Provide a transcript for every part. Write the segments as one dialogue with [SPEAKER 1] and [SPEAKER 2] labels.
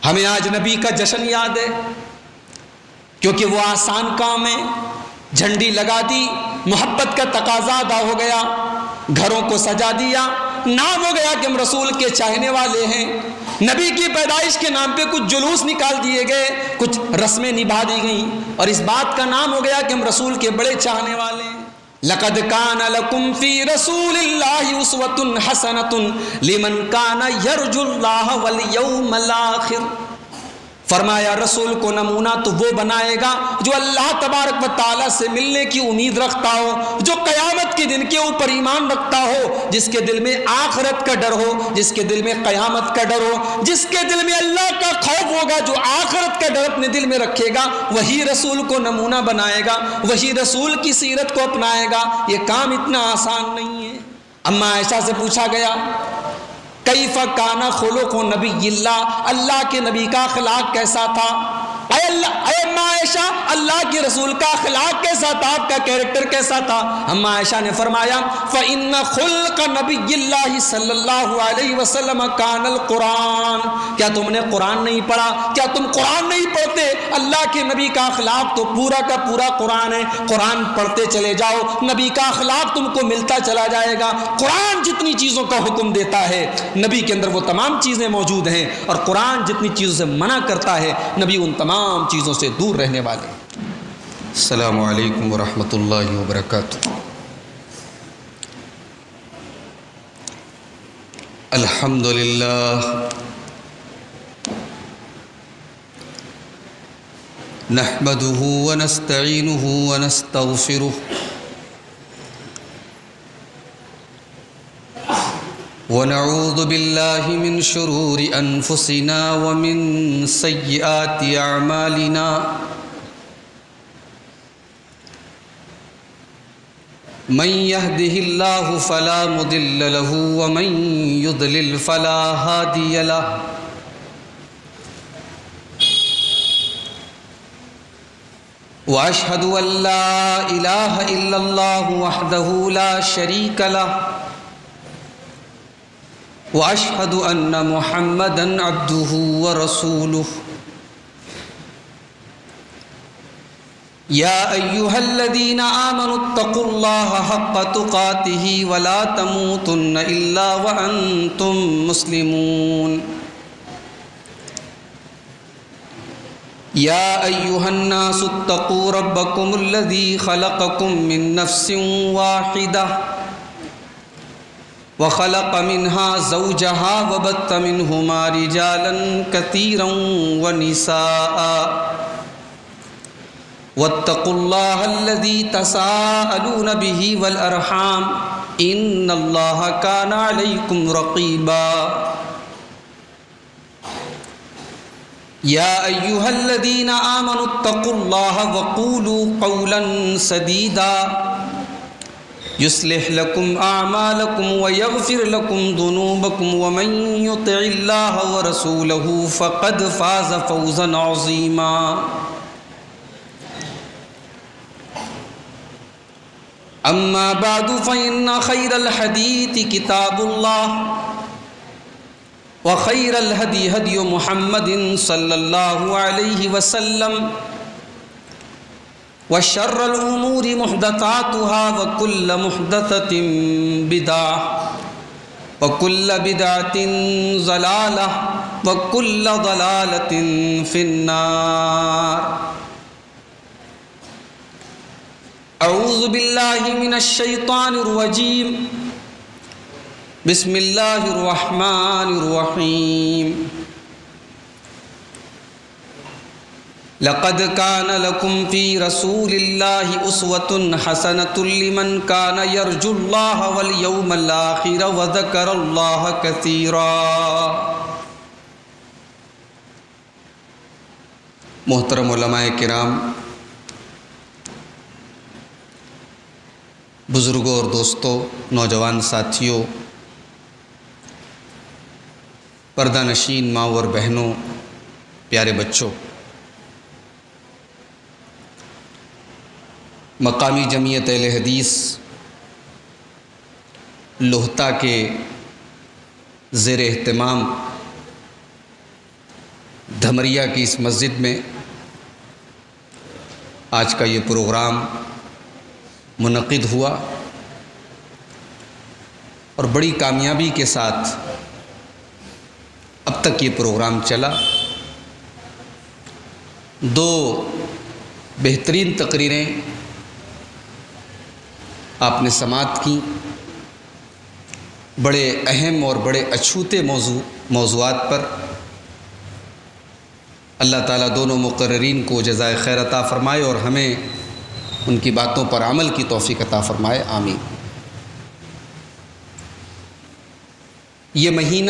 [SPEAKER 1] ہمیں آج نبی کا جشن یاد ہے کیونکہ وہ آسان کام ہے، جھنڈی لگا دی، محبت کا تقاضا ادا ہو گیا، گھروں کو سجا دیا، نام ہو گیا کہ ہم رسول کے چاہنے والے ہیں، نبی کی پیدائش کے نام پہ کچھ جلوس نکال دیے گئے، کچھ رسمیں نبھا دی گئیں، اور اس بات کا نام ہو گیا کہ ہم رسول کے بڑے چاہنے والے ہیں۔ لقد کان لکم فی رسول اللہ اسوۃ حسنۃ لمن کان یرجو اللہ والیوم الآخر۔ فرمایا رسول کو نمونہ تو وہ بنائے گا جو اللہ تبارک و تعالیٰ سے ملنے کی امید رکھتا ہو، جو قیامت کے دن کے اوپر ایمان رکھتا ہو، جس کے دل میں آخرت کا ڈر ہو، جس کے دل میں قیامت کا ڈر ہو، جس کے دل میں اللہ کا خوف ہوگا، جو آخرت کا ڈر اپنے دل میں رکھے گا، وہی رسول کو نمونہ بنائے گا، وہی رسول کی سیرت کو اپنائے گا۔ یہ کام اتنا آسان نہیں ہے۔ اما عائشہ سے پوچھا گیا کیف کان خلق نبی اللہ، اللہ کے نبی کا اخلاق کیسا تھا؟ اے اما عائشہ، اللہ کے رسول کا اخلاق کیسا تھا، آپ کا کیریکٹر کیسا تھا؟ اما عائشہ نے فرمایا فإن خلق نبی اللہ صلی اللہ علیہ وسلم کان القرآن۔ کیا تم نے قرآن نہیں پڑھا؟ کیا تم قرآن نہیں پڑھتے؟ اللہ کے نبی کا اخلاق تو پورا کا پورا قرآن ہے، قرآن پڑھتے چلے جاؤ، نبی کا اخلاق تم کو ملتا چلا جائے گا۔ قرآن جتنی چیزوں کا حکم دیتا ہے نبی کے اندر وہ تمام چیزیں موجود ہیں، اور قرآن جتنی چیزوں سے منع کرتا ہے نبی ان تمام چیزوں سے دور رہنے والے۔ السلام علیکم ورحمۃ اللہ وبرکاتہ۔ الحمد للہ نحمده ونستعینه ونستغفره ونعوذ باللہ من شرور انفسنا ومن سیئات اعمالنا من يهده الله فلا مضل له ومن يضلل فلا هادي له واشهد ان لا اله الا الله وحده لا شريك له واشهد ان محمدا عبده ورسوله يا ايها الذين امنوا اتقوا الله حق تقاته ولا تموتن الا وانتم مسلمون يا ايها الناس اتقوا ربكم الذي خلقكم من نفس واحده وخلق منها زوجها وبث منهما رجالا كثيرا ونساء واتقوا الله الذي تساءلون به والأرحام إن الله كان عليكم رقيبا يا أيها الذين آمنوا اتقوا الله وقولوا قولا سديدا يصلح لكم أعمالكم ويغفر لكم ذنوبكم ومن يطع الله ورسوله فقد فاز فوزا عظيما أما بعد فإن خير الحديث كتاب الله وخير الهدي هدي محمد صلى الله عليه وسلم وشر الأمور محدثاتها وكل محدثة بدعة وكل بدعة ضلالة وكل ضلالة في النار اعوذ باللہ من الشیطان الرجیم بسم اللہ الرحمن الرحیم لقد كان لكم في رسول الله أسوة حسنة لمن كان يرجو الله واليوم الآخر وذكر الله كثيرا۔ محترم علماء کرام، بزرگوں اور دوستوں، نوجوان ساتھیوں، پردہ نشین ماں اور بہنوں، پیارے بچوں، مقامی جمعیت اہل حدیث لوہتا کے زیر اہتمام دھمریا کی اس مسجد میں آج کا یہ پروگرام منعقد ہوا اور بڑی کامیابی کے ساتھ اب تک یہ پروگرام چلا. 2 بہترین تقریریں آپ نے سماعت کی. بڑے اہم اور بڑے اچھوتے موضوعات پر. اللہ تعالیٰ دونوں مقررین کو جزائے خیر عطا فرمائے اور ہمیں ان کی باتوں پر عمل کی توفیق عطا فرمائے. آمین. یہ مہینہ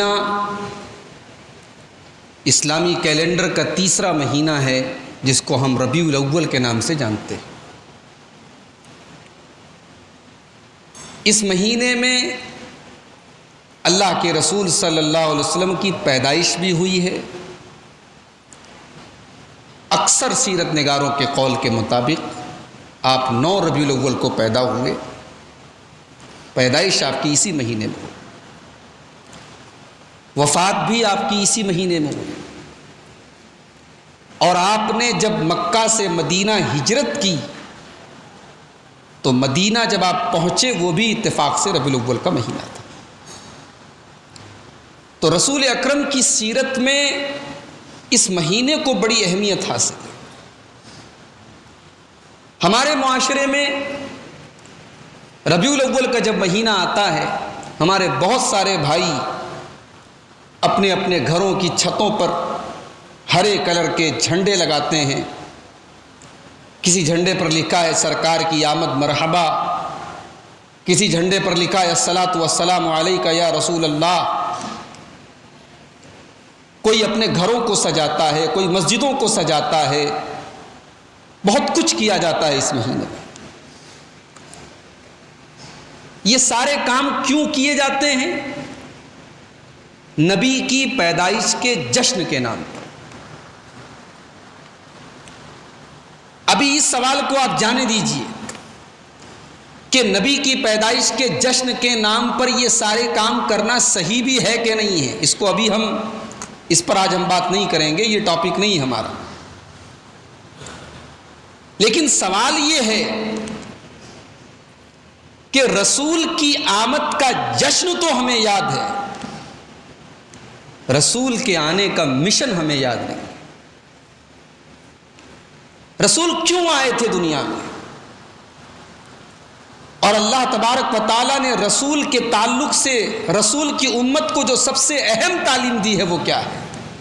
[SPEAKER 1] اسلامی کیلنڈر کا تیسرا مہینہ ہے جس کو ہم ربیع الاول کے نام سے جانتے ہیں. اس مہینے میں اللہ کے رسول صلی اللہ علیہ وسلم کی پیدائش بھی ہوئی ہے. اکثر سیرت نگاروں کے قول کے مطابق آپ 9 ربیع الاول کو پیدا ہوئے. پیدائش آپ کی اسی مہینے میں ہوئی. وفات بھی آپ کی اسی مہینے میں ہوئی. اور آپ نے جب مکہ سے مدینہ ہجرت کی تو مدینہ جب آپ پہنچے وہ بھی اتفاق سے ربیع الاول کا مہینہ تھا. تو رسول اکرم کی سیرت میں اس مہینے کو بڑی اہمیت حاصل ہے. ہمارے معاشرے میں ربیع الاول کا جب مہینہ آتا ہے ہمارے بہت سارے بھائی اپنے اپنے گھروں کی چھتوں پر ہرے کلر کے جھنڈے لگاتے ہیں. کسی جھنڈے پر لکھا ہے سرکار کی آمد مرحبا, کسی جھنڈے پر لکھا ہے الصلاۃ والسلام علیک یا رسول اللہ. کوئی اپنے گھروں کو سجاتا ہے, کوئی مسجدوں کو سجاتا ہے, بہت کچھ کیا جاتا ہے اس مہینے میں. یہ سارے کام کیوں کیے جاتے ہیں؟ نبی کی پیدائش کے جشن کے نام پر. ابھی اس سوال کو آپ جانے دیجئے کہ نبی کی پیدائش کے جشن کے نام پر یہ سارے کام کرنا صحیح بھی ہے کہ نہیں ہے. اس پر آج ہم بات نہیں کریں گے, یہ ٹاپک نہیں ہمارا. لیکن سوال یہ ہے کہ رسول کی آمد کا جشن تو ہمیں یاد ہے, رسول کے آنے کا مشن ہمیں یاد نہیں. رسول کیوں آئے تھے دنیا میں, اور اللہ تبارک و تعالیٰ نے رسول کے تعلق سے رسول کی امت کو جو سب سے اہم تعلیم دی ہے وہ کیا ہے,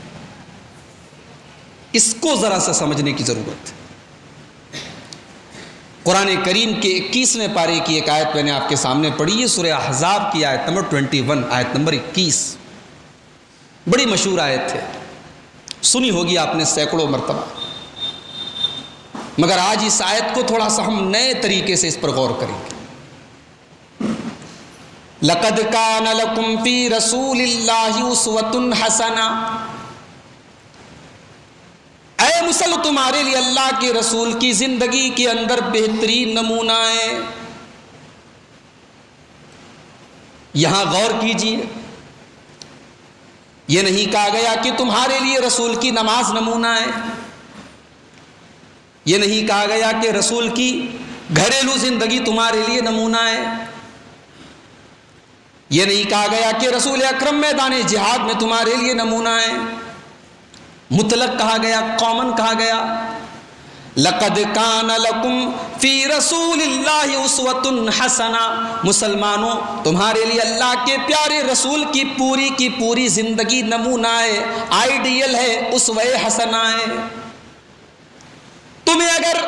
[SPEAKER 1] اس کو ذرا سا سمجھنے کی ضرورت ہے. قرآن کریم کے 21ویں پارے کی ایک آیت میں نے آپ کے سامنے پڑھی ہے, سورہ احزاب کی آیت نمبر 21, آیت نمبر 21. بڑی مشہور آیت ہے, سنی ہوگی آپ نے سینکڑوں مرتبہ, مگر آج اس آیت کو تھوڑا سا ہم نئے طریقے سے اس پر غور کریں گے. لَقَدْ كَانَ لَكُمْ فِي رَسُولِ اللَّهِ أُسْوَةٌ حَسَنَةٌ. اے مسلم تمہارے لیے اللہ کے رسول کی زندگی کے اندر بہترین نمونہ ہے. یہاں غور کیجیے, یہ نہیں کہا گیا کہ تمہارے لیے رسول کی نماز نمونہ ہے, یہ نہیں کہا گیا کہ رسول کی گھریلو زندگی تمہارے لیے نمونہ ہے, یہ نہیں کہا گیا کہ رسول اکرم میدان جہاد میں تمہارے لیے نمونہ ہے. مطلق کہا گیا, قومن کہا گیا. لَقَدْ كَانَ لَكُمْ فِي رَسُولِ اللَّهِ أُسْوَةٌ حَسَنَةٌ. مسلمانوں تمہارے لیے اللہ کے پیارے رسول کی پوری زندگی نمونہ ہے, آئیڈیل ہے, اسوہ حسنہ ہے. تمہیں اگر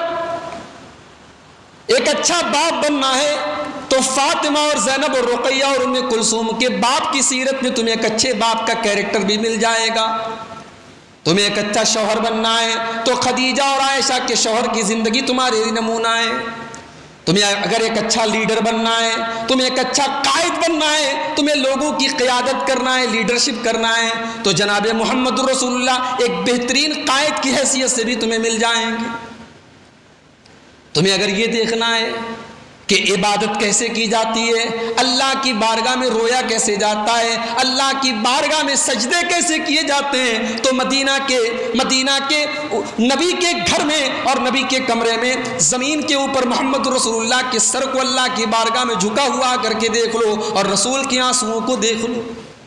[SPEAKER 1] ایک اچھا باپ بننا ہے تو فاطمہ اور زینب اور رقیہ اور ام کلثوم کے باپ کی سیرت میں تمہیں ایک اچھے باپ کا کیریکٹر بھی مل جائے گا. تمہیں ایک اچھا شوہر بننا ہے تو خدیجہ اور عائشہ کے شوہر کی زندگی تمہارے لیے نمونہ ہے. تمہیں اگر ایک اچھا لیڈر بننا ہے, تمہیں ایک اچھا قائد بننا ہے, تمہیں لوگوں کی قیادت کرنا ہے, لیڈرشپ کرنا ہے, تو جناب محمد رسول اللہ ایک بہترین قائد کی حیثیت سے بھی تمہیں مل جائیں گے. تمہیں اگر یہ دیکھنا ہے کہ عبادت کیسے کی جاتی ہے، اللہ کی بارگاہ میں رویا کیسے جاتا ہے، اللہ کی بارگاہ میں سجدے کیسے کیے جاتے ہیں، تو مدینہ کے نبی کے گھر میں اور نبی کے کمرے میں زمین کے اوپر محمد رسول اللہ کے سر کو اللہ کی بارگاہ میں جھکا ہوا کر کے دیکھ لو اور رسول کے آنسوؤں کو دیکھ لو۔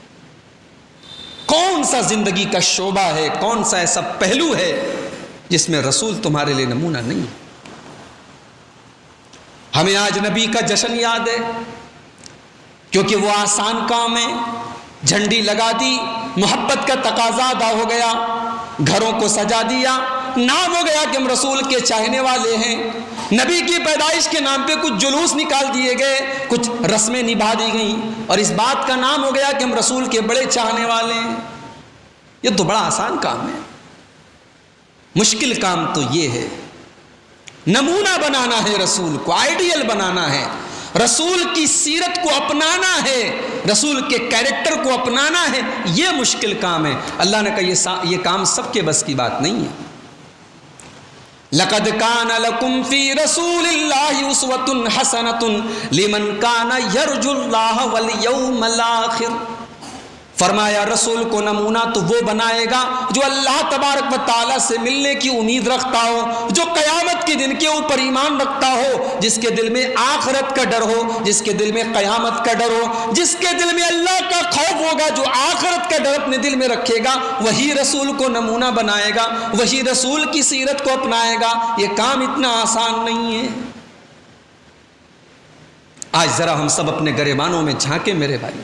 [SPEAKER 1] کون سا زندگی کا شعبہ ہے، کون سا ایسا پہلو ہے جس میں رسول تمہارے لیے نمونہ نہیں ہے؟ ہمیں آج نبی کا جشن یاد ہے کیونکہ وہ آسان کام ہے، جھنڈی لگا دی، محبت کا تقاضا ادا ہو گیا، گھروں کو سجا دیا، نام ہو گیا کہ ہم رسول کے چاہنے والے ہیں، نبی کی پیدائش کے نام پہ کچھ جلوس نکال دیے گئے، کچھ رسمیں نبھا دی گئیں اور اس بات کا نام ہو گیا کہ ہم رسول کے بڑے چاہنے والے ہیں۔ یہ تو بڑا آسان کام ہے، مشکل کام تو یہ ہے نمونہ بنانا ہے، رسول کو آئیڈیل بنانا ہے، رسول کی سیرت کو اپنانا ہے، رسول کے کیریکٹر کو اپنانا ہے، یہ مشکل کام ہے۔ اللہ نے کہا یہ کام سب کے بس کی بات نہیں ہے۔ لَقَدْ كَانَ لَكُمْ فِي رَسُولِ اللَّهِ أُسْوَةٌ حَسَنَةٌ لِمَنْ كَانَ يَرْجُو اللَّهَ وَالْيَوْمَ الْآخِرَ۔ فرمایا رسول کو نمونہ تو وہ بنائے گا جو اللہ تبارک و تعالیٰ سے ملنے کی امید رکھتا ہو، جو قیامت کے دن کے اوپر ایمان رکھتا ہو، جس کے دل میں آخرت کا ڈر ہو، جس کے دل میں قیامت کا ڈر ہو، جس کے دل میں اللہ کا خوف ہوگا، جو آخرت کا ڈر اپنے دل میں رکھے گا، وہی رسول کو نمونہ بنائے گا، وہی رسول کی سیرت کو اپنائے گا۔ یہ کام اتنا آسان نہیں ہے۔ آج ذرا ہم سب اپنے گریبانوں میں جھانکیں میرے بھائی۔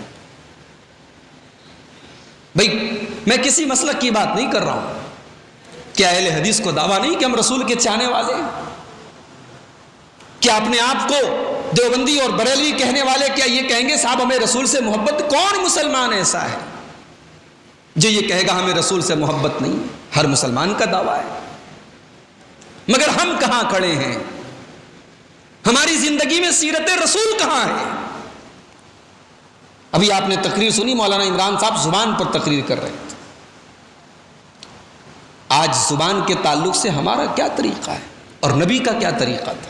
[SPEAKER 1] بھئی میں کسی مسلک کی بات نہیں کر رہا ہوں، کیا اہل حدیث کو دعویٰ نہیں کہ ہم رسول کے چاہنے والے ہیں؟ کیا اپنے آپ کو دیوبندی اور بریلوی کہنے والے کیا یہ کہیں گے صاحب ہمیں رسول سے محبت؟ کون مسلمان ایسا ہے جو یہ کہے گا ہمیں رسول سے محبت نہیں؟ ہر مسلمان کا دعویٰ ہے، مگر ہم کہاں کھڑے ہیں؟ ہماری زندگی میں سیرت رسول کہاں ہے؟ ابھی آپ نے تقریر سنی، مولانا عمران صاحب زبان پر تقریر کر رہے تھے۔ آج زبان کے تعلق سے ہمارا کیا طریقہ ہے اور نبی کا کیا طریقہ تھا؟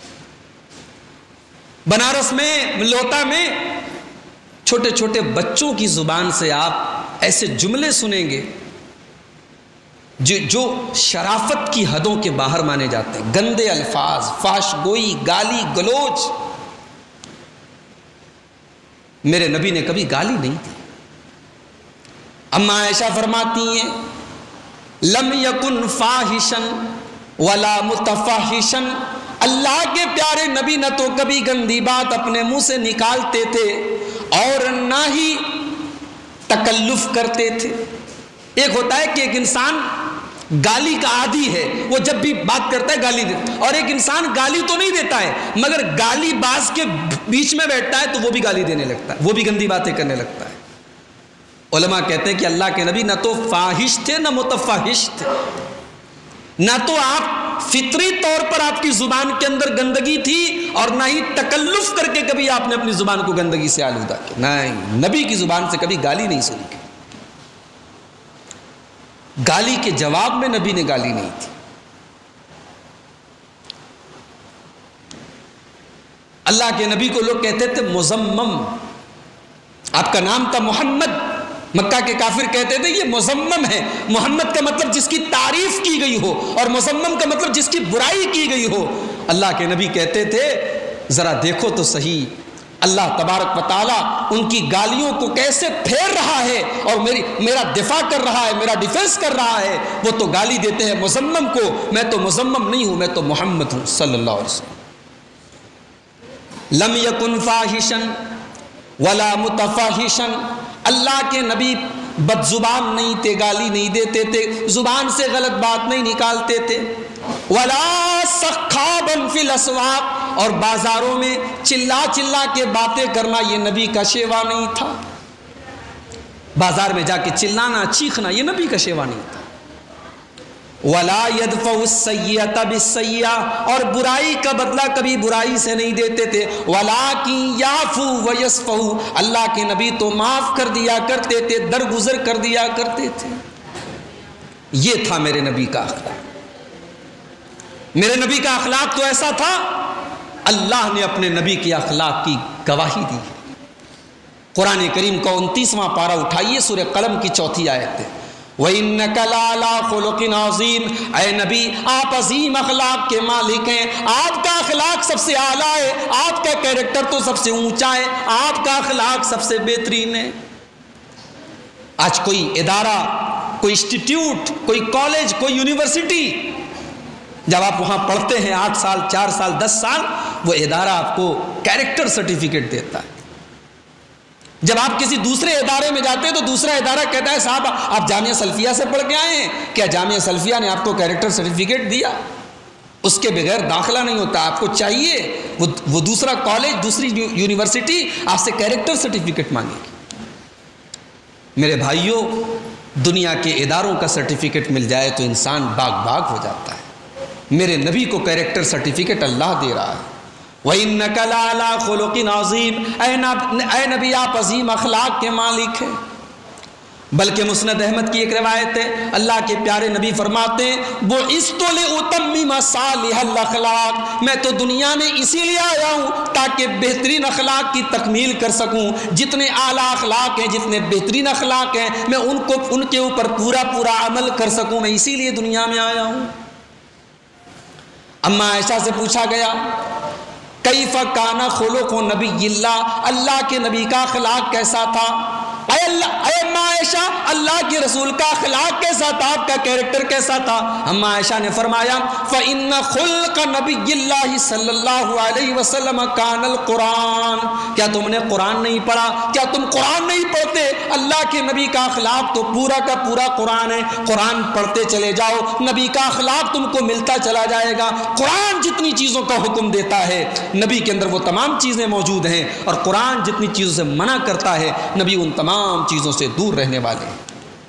[SPEAKER 1] بنارس میں ملوتا میں چھوٹے چھوٹے بچوں کی زبان سے آپ ایسے جملے سنیں گے جو شرافت کی حدوں کے باہر مانے جاتے ہیں، گندے الفاظ، فحش گوئی، گالی گلوچ۔ میرے نبی نے کبھی گالی نہیں دی۔ اما عائشہ فرماتی ہیں لم یکن فاحشن ولا متفحشن، اللہ کے پیارے نبی نہ تو کبھی گندی بات اپنے منہ سے نکالتے تھے اور نہ ہی تکلف کرتے تھے۔ ایک ہوتا ہے کہ ایک انسان گالی کا عادی ہے، وہ جب بھی بات کرتا ہے گالی دیتا ہے، اور ایک انسان گالی تو نہیں دیتا ہے مگر گالی باز کے بیچ میں بیٹھتا ہے تو وہ بھی گالی دینے لگتا ہے، وہ بھی گندی باتیں کرنے لگتا ہے۔ علماء کہتے ہیں کہ اللہ کے نبی نہ تو فاحش تھے نہ متفحش تھے، نہ تو آپ فطری طور پر آپ کی زبان کے اندر گندگی تھی اور نہ ہی تکلف کر کے کبھی آپ نے اپنی زبان کو گندگی سے آلودہ کیا۔ نہیں، نبی کی زبان سے کبھی گالی نہیں سنی، گالی کے جواب میں نبی نے گالی نہیں تھی۔ اللہ کے نبی کو لوگ کہتے تھے مزمم، آپ کا نام تھا محمد، مکہ کے کافر کہتے تھے یہ مزمم ہے۔ محمد کا مطلب جس کی تعریف کی گئی ہو اور مزمم کا مطلب جس کی برائی کی گئی ہو۔ اللہ کے نبی کہتے تھے ذرا دیکھو تو صحیح اللہ تبارک و تعالیٰ ان کی گالیوں کو کیسے پھیر رہا ہے اور میرا دفاع کر رہا ہے، میرا ڈیفنس کر رہا ہے۔ وہ تو گالی دیتے ہیں مزمم کو، میں تو مزمم نہیں ہوں، میں تو محمد ہوں صلی اللہ علیہ وسلم۔ لم یکن فاحشن ولا متفحشن، اللہ کے نبی بد زبان نہیں تھے، گالی نہیں دیتے تھے، زبان سے غلط بات نہیں نکالتے تھے۔ ولا سخابا فی الاسواق، اور بازاروں میں چلا چلا کے باتیں کرنا یہ نبی کا شیوا نہیں تھا۔ بازار میں جا کے چلانا چیخنا یہ نبی کا شیوا نہیں تھا۔ ولا يدفع السیئۃ بالسیئۃ، اور برائی کا بدلہ کبھی برائی سے نہیں دیتے تھے۔ ولکن یعفو ویصفح، اللہ کے نبی تو معاف کر دیا کرتے تھے، درگزر کر دیا کرتے تھے۔ یہ تھا میرے نبی کا اخلاق۔ میرے نبی کا اخلاق تو ایسا تھا اللہ نے اپنے نبی کے اخلاق کی گواہی دی ہے۔ قرآن کریم کا 29واں پارہ اٹھائیے، سورہ قلم کی 4 آیت ہے، وَإِنَّكَ لَعَلَىٰ خُلُقٍ عَظِيمٍ، اے نبی آپ عظیم اخلاق کے مالک ہیں، آپ کا اخلاق سب سے اعلیٰ ہے، آپ کا کیریکٹر تو سب سے اونچا ہے، آپ کا اخلاق سب سے بہترین ہے۔ آج کوئی ادارہ، کوئی انسٹیٹیوٹ، کوئی کالج، کوئی یونیورسٹی، جب آپ وہاں پڑھتے ہیں 8 سال، 4 سال، 10 سال، وہ ادارہ آپ کو کیریکٹر سرٹیفکیٹ دیتا ہے۔ جب آپ کسی دوسرے ادارے میں جاتے ہیں تو دوسرا ادارہ کہتا ہے صاحب آپ جامعہ سلفیہ سے پڑھ کے آئے ہیں، کیا جامعہ سلفیہ نے آپ کو کیریکٹر سرٹیفکیٹ دیا؟ اس کے بغیر داخلہ نہیں ہوتا، آپ کو چاہیے وہ دوسرا کالج، دوسری یونیورسٹی آپ سے کیریکٹر سرٹیفکیٹ مانگے گی۔ میرے بھائیوں، دنیا کے اداروں کا سرٹیفکیٹ مل جائے تو انسان باغ ہو جاتا ہے، میرے نبی کو کیریکٹر سرٹیفکیٹ اللہ دے رہا ہے۔ وَإِنَّكَ لَعَلَىٰ خُلُقٍ عَظِيمٍ، اے نبی آپ عظیم اخلاق کے مالک ہیں۔ بلکہ مسند احمد کی ایک روایت ہے، اللہ کے پیارے نبی فرماتے ہیں بُعِثْتُ لِأُتَمِّمَ صَالِحَ الْأَخْلَاقِ، میں تو دنیا میں اسی لیے آیا ہوں تاکہ بہترین اخلاق کی تکمیل کر سکوں۔ جتنے اعلیٰ اخلاق ہیں، جتنے بہترین اخلاق ہیں، میں ان کے اوپر پورا عمل کر سکوں، میں اسی لیے دنیا میں آیا ہوں۔ اما عائشہ سے پوچھا گیا کیف کان خلق نبی اللہ، اللہ کے نبی کا اخلاق کیسا تھا؟ اے اما عائشہ، اللہ کے رسول کا اخلاق کیسا تھا، آپ کا کیریکٹر کیسا تھا؟ اما عائشہ نے فرمایا فإن خلق نبی اللہ صلی اللہ علیہ وسلم کان القرآن، کیا تم نے قرآن نہیں پڑھا؟ کیا تم قرآن نہیں پڑھتے؟ اللہ کے نبی کا اخلاق تو پورا کا پورا قرآن ہے، قرآن پڑھتے چلے جاؤ، نبی کا اخلاق تم کو ملتا چلا جائے گا۔ قرآن جتنی چیزوں کا حکم دیتا ہے نبی کے اندر وہ تمام چیزیں موجود ہیں، اور قرآن جتنی چیزوں سے منع کرتا ہے نبی ان تمام چیزوں سے دور رہنے والے ہیں۔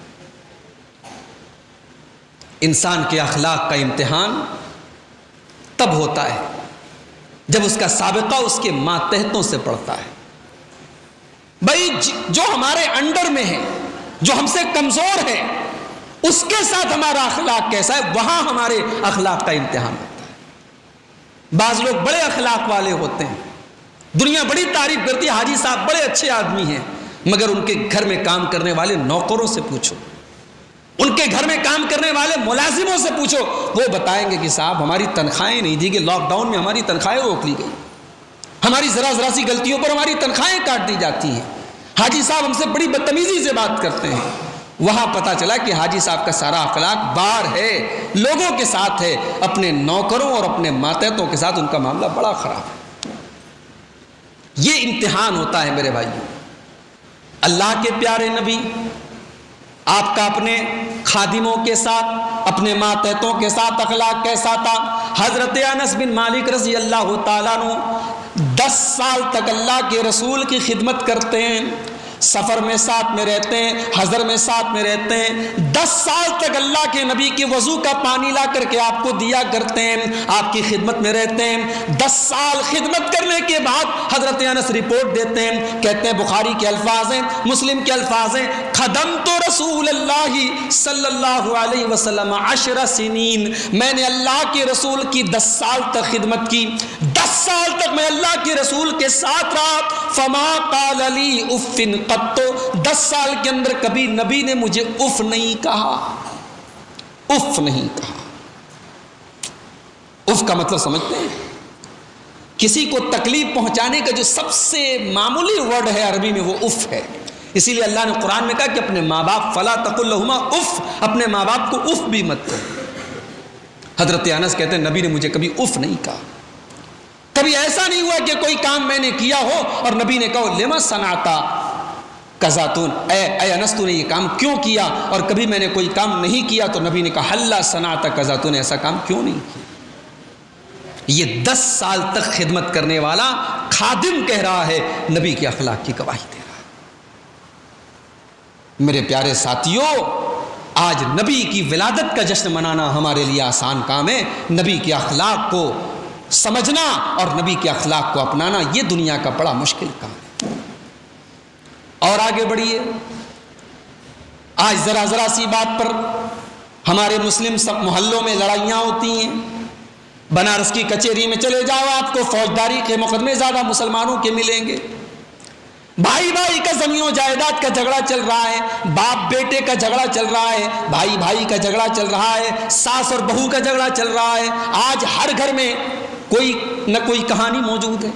[SPEAKER 1] انسان کے اخلاق کا امتحان تب ہوتا ہے جب اس کا سابقہ اس کے ماتحتوں سے پڑتا ہے۔ بھائی جو ہمارے انڈر میں ہے، جو ہم سے کمزور ہے، اس کے ساتھ ہمارا اخلاق کیسا ہے، وہاں ہمارے اخلاق کا امتحان ہوتا ہے۔ بعض لوگ بڑے اخلاق والے ہوتے ہیں، دنیا بڑی تعریف کرتی ہے، حاجی صاحب بڑے اچھے آدمی ہیں، مگر ان کے گھر میں کام کرنے والے نوکروں سے پوچھو، ان کے گھر میں کام کرنے والے ملازموں سے پوچھو، وہ بتائیں گے کہ صاحب ہماری تنخواہیں نہیں دی گئی، لاک ڈاؤن میں ہماری تنخواہیں روک لی گئی، ہماری ذرا سی غلطیوں پر ہماری تنخواہیں کاٹ دی جاتی ہیں، حاجی صاحب ہم سے بڑی بدتمیزی سے بات کرتے ہیں۔ وہاں پتہ چلا کہ حاجی صاحب کا سارا اخلاق بار ہے، لوگوں کے ساتھ ہے، اپنے نوکروں اور اپنے ماتحتوں کے ساتھ ان کا معاملہ بڑا خراب ہے۔ یہ امتحان ہوتا ہے میرے بھائیوں۔ اللہ کے پیارے نبی، آپ کا اپنے خادموں کے ساتھ، اپنے ماتحتوں کے ساتھ اخلاق کیسا تھا؟ حضرت انس بن مالک رضی اللہ تعالیٰ عنہ 10 سال تک اللہ کے رسول کی خدمت کرتے ہیں، سفر میں ساتھ میں رہتے ہیں، حضر میں ساتھ میں رہتے ہیں، 10 سال تک اللہ کے نبی کے وضو کا پانی لا کر کے آپ کو دیا کرتے ہیں، آپ کی خدمت میں رہتے ہیں۔ 10 سال خدمت کرنے کے بعد حضرت انس رپورٹ دیتے ہیں، کہتے ہیں بخاری کے الفاظ ہیں، مسلم کے الفاظ ہیں، خدمت رسول اللہ صلی اللہ علیہ وسلم 10 سنین، میں نے اللہ کے رسول کی 10 سال تک خدمت کی، 10 سال تک میں اللہ کے رسول کے ساتھ رہا، فما قال لی اف قط، 10 سال کے اندر کبھی نبی نے مجھے اف نہیں کہا، اف نہیں کہا۔ اف کا مطلب سمجھتے ہیں؟ کسی کو تکلیف پہنچانے کا جو سب سے معمولی ورڈ ہے عربی میں وہ اف ہے، اسی لیے اللہ نے قرآن میں کہا کہ اپنے ماں باپ فلا تقل لہما اف، اپنے ماں باپ کو اف بھی مت کرو۔ حضرت انس کہتے ہیں نبی نے مجھے کبھی اف نہیں کہا، کبھی ایسا نہیں ہوا کہ کوئی کام میں نے کیا ہو اور نبی نے کہا لما صنعتا کذا، اے انس تو نے یہ کام کیوں کیا، اور کبھی میں نے کوئی کام نہیں کیا تو نبی نے کہا حلا صنعتا کذا، تو نے ایسا کام کیوں نہیں کیا۔ یہ 10 سال تک خدمت کرنے والا خادم کہہ رہا ہے، نبی کے اخلاق کی گواہی دے رہا ہے۔ میرے پیارے ساتھیوں، آج نبی کی ولادت کا جشن منانا ہمارے لیے آسان کام ہے، نبی کے اخلاق کو سمجھنا اور نبی کے اخلاق کو اپنانا یہ دنیا کا بڑا مشکل کام ہے۔ اور آگے بڑھیے، آج ذرا سی بات پر ہمارے مسلم محلوں میں لڑائیاں ہوتی ہیں، بنارس کی کچہری میں چلے جاؤ، آپ کو فوجداری کے مقدمے زیادہ مسلمانوں کے ملیں گے۔ بھائی بھائی کا زمین و جائیداد کا جھگڑا چل رہا ہے، باپ بیٹے کا جھگڑا چل رہا ہے، بھائی بھائی کا جھگڑا چل رہا ہے، ساس اور بہو کا جھگڑا چل رہا ہے۔ آج ہر گھر میں کوئی نہ کوئی کہانی موجود ہے۔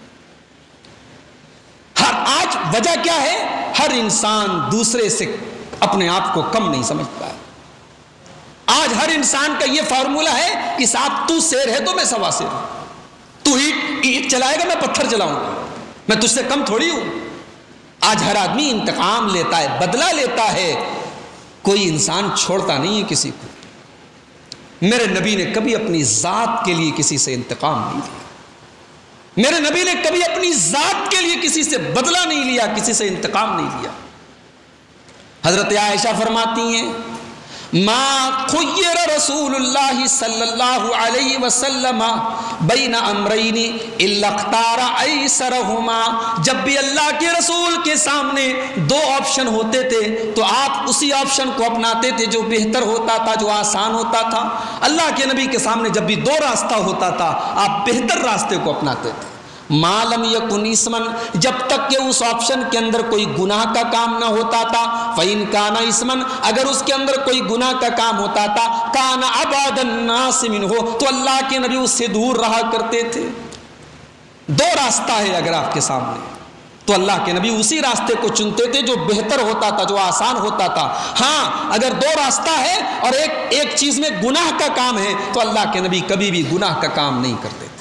[SPEAKER 1] آج وجہ کیا ہے؟ ہر انسان دوسرے سے اپنے آپ کو کم نہیں سمجھتا ہے۔ آج ہر انسان کا یہ فارمولہ ہے کہ صاحب تو شیر ہے تو میں سوا شیر ہوں، تو اینٹ چلائے گا میں پتھر چلاؤں گا، میں تجھ سے کم تھوڑی ہوں۔ آج ہر آدمی انتقام لیتا ہے، بدلہ لیتا ہے، کوئی انسان چھوڑتا نہیں ہے کسی کو۔ میرے نبی نے کبھی اپنی ذات کے لیے کسی سے انتقام نہیں لیا، میرے نبی نے کبھی اپنی ذات کے لیے کسی سے بدلہ نہیں لیا، کسی سے انتقام نہیں لیا۔ حضرت عائشہ فرماتی ہیں ما خیر رسول اللہ صلی اللہ علیہ وسلم بین امرین الا اختار ایسرہما، جب بھی اللہ کے رسول کے سامنے دو آپشن ہوتے تھے تو آپ اسی آپشن کو اپناتے تھے جو بہتر ہوتا تھا، جو آسان ہوتا تھا۔ اللہ کے نبی کے سامنے جب بھی دو راستہ ہوتا تھا آپ بہتر راستے کو اپناتے تھے۔ ما لم یکن اسمن، جب تک کہ اس آپشن کے اندر کوئی گناہ کا کام نہ ہوتا تھا۔ فإن کان اسمن، اگر اس کے اندر کوئی گناہ کا کام ہوتا تھا، کان ابعد الناس منہ، تو اللہ کے نبی اس سے دور رہا کرتے تھے۔ دو راستہ ہے اگر آپ کے سامنے تو اللہ کے نبی اسی راستے کو چنتے تھے جو بہتر ہوتا تھا، جو آسان ہوتا تھا۔ ہاں اگر دو راستہ ہے اور ایک چیز میں گناہ کا کام ہے تو اللہ کے نبی کبھی بھی گناہ کا کام نہیں کرتے تھے۔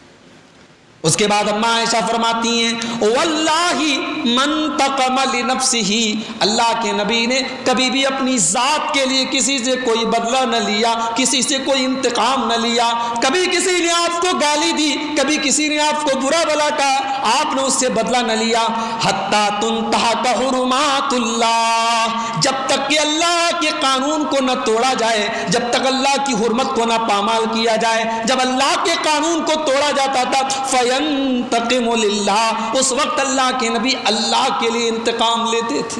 [SPEAKER 1] اس کے بعد اماں عائشہ فرماتی ہیں واللہ من تقم لنفسہ، اللہ کے نبی نے کبھی بھی اپنی ذات کے لیے کسی سے کوئی بدلہ نہ لیا، کسی سے کوئی انتقام نہ لیا۔ کبھی کسی نے آپ کو گالی دی، کبھی کسی نے آپ کو برا بھلا کہا، آپ نے اس سے بدلہ نہ لیا۔ حتی تنتہک حرمات اللہ، جب تک کہ اللہ کے قانون کو نہ توڑا جائے، جب تک اللہ کی حرمت کو نہ پامال کیا جائے۔ جب اللہ کے قانون کو توڑا جاتا تھا فینتقم للہ، اس وقت اللہ کے نبی اللہ کے لیے انتقام لیتے تھے،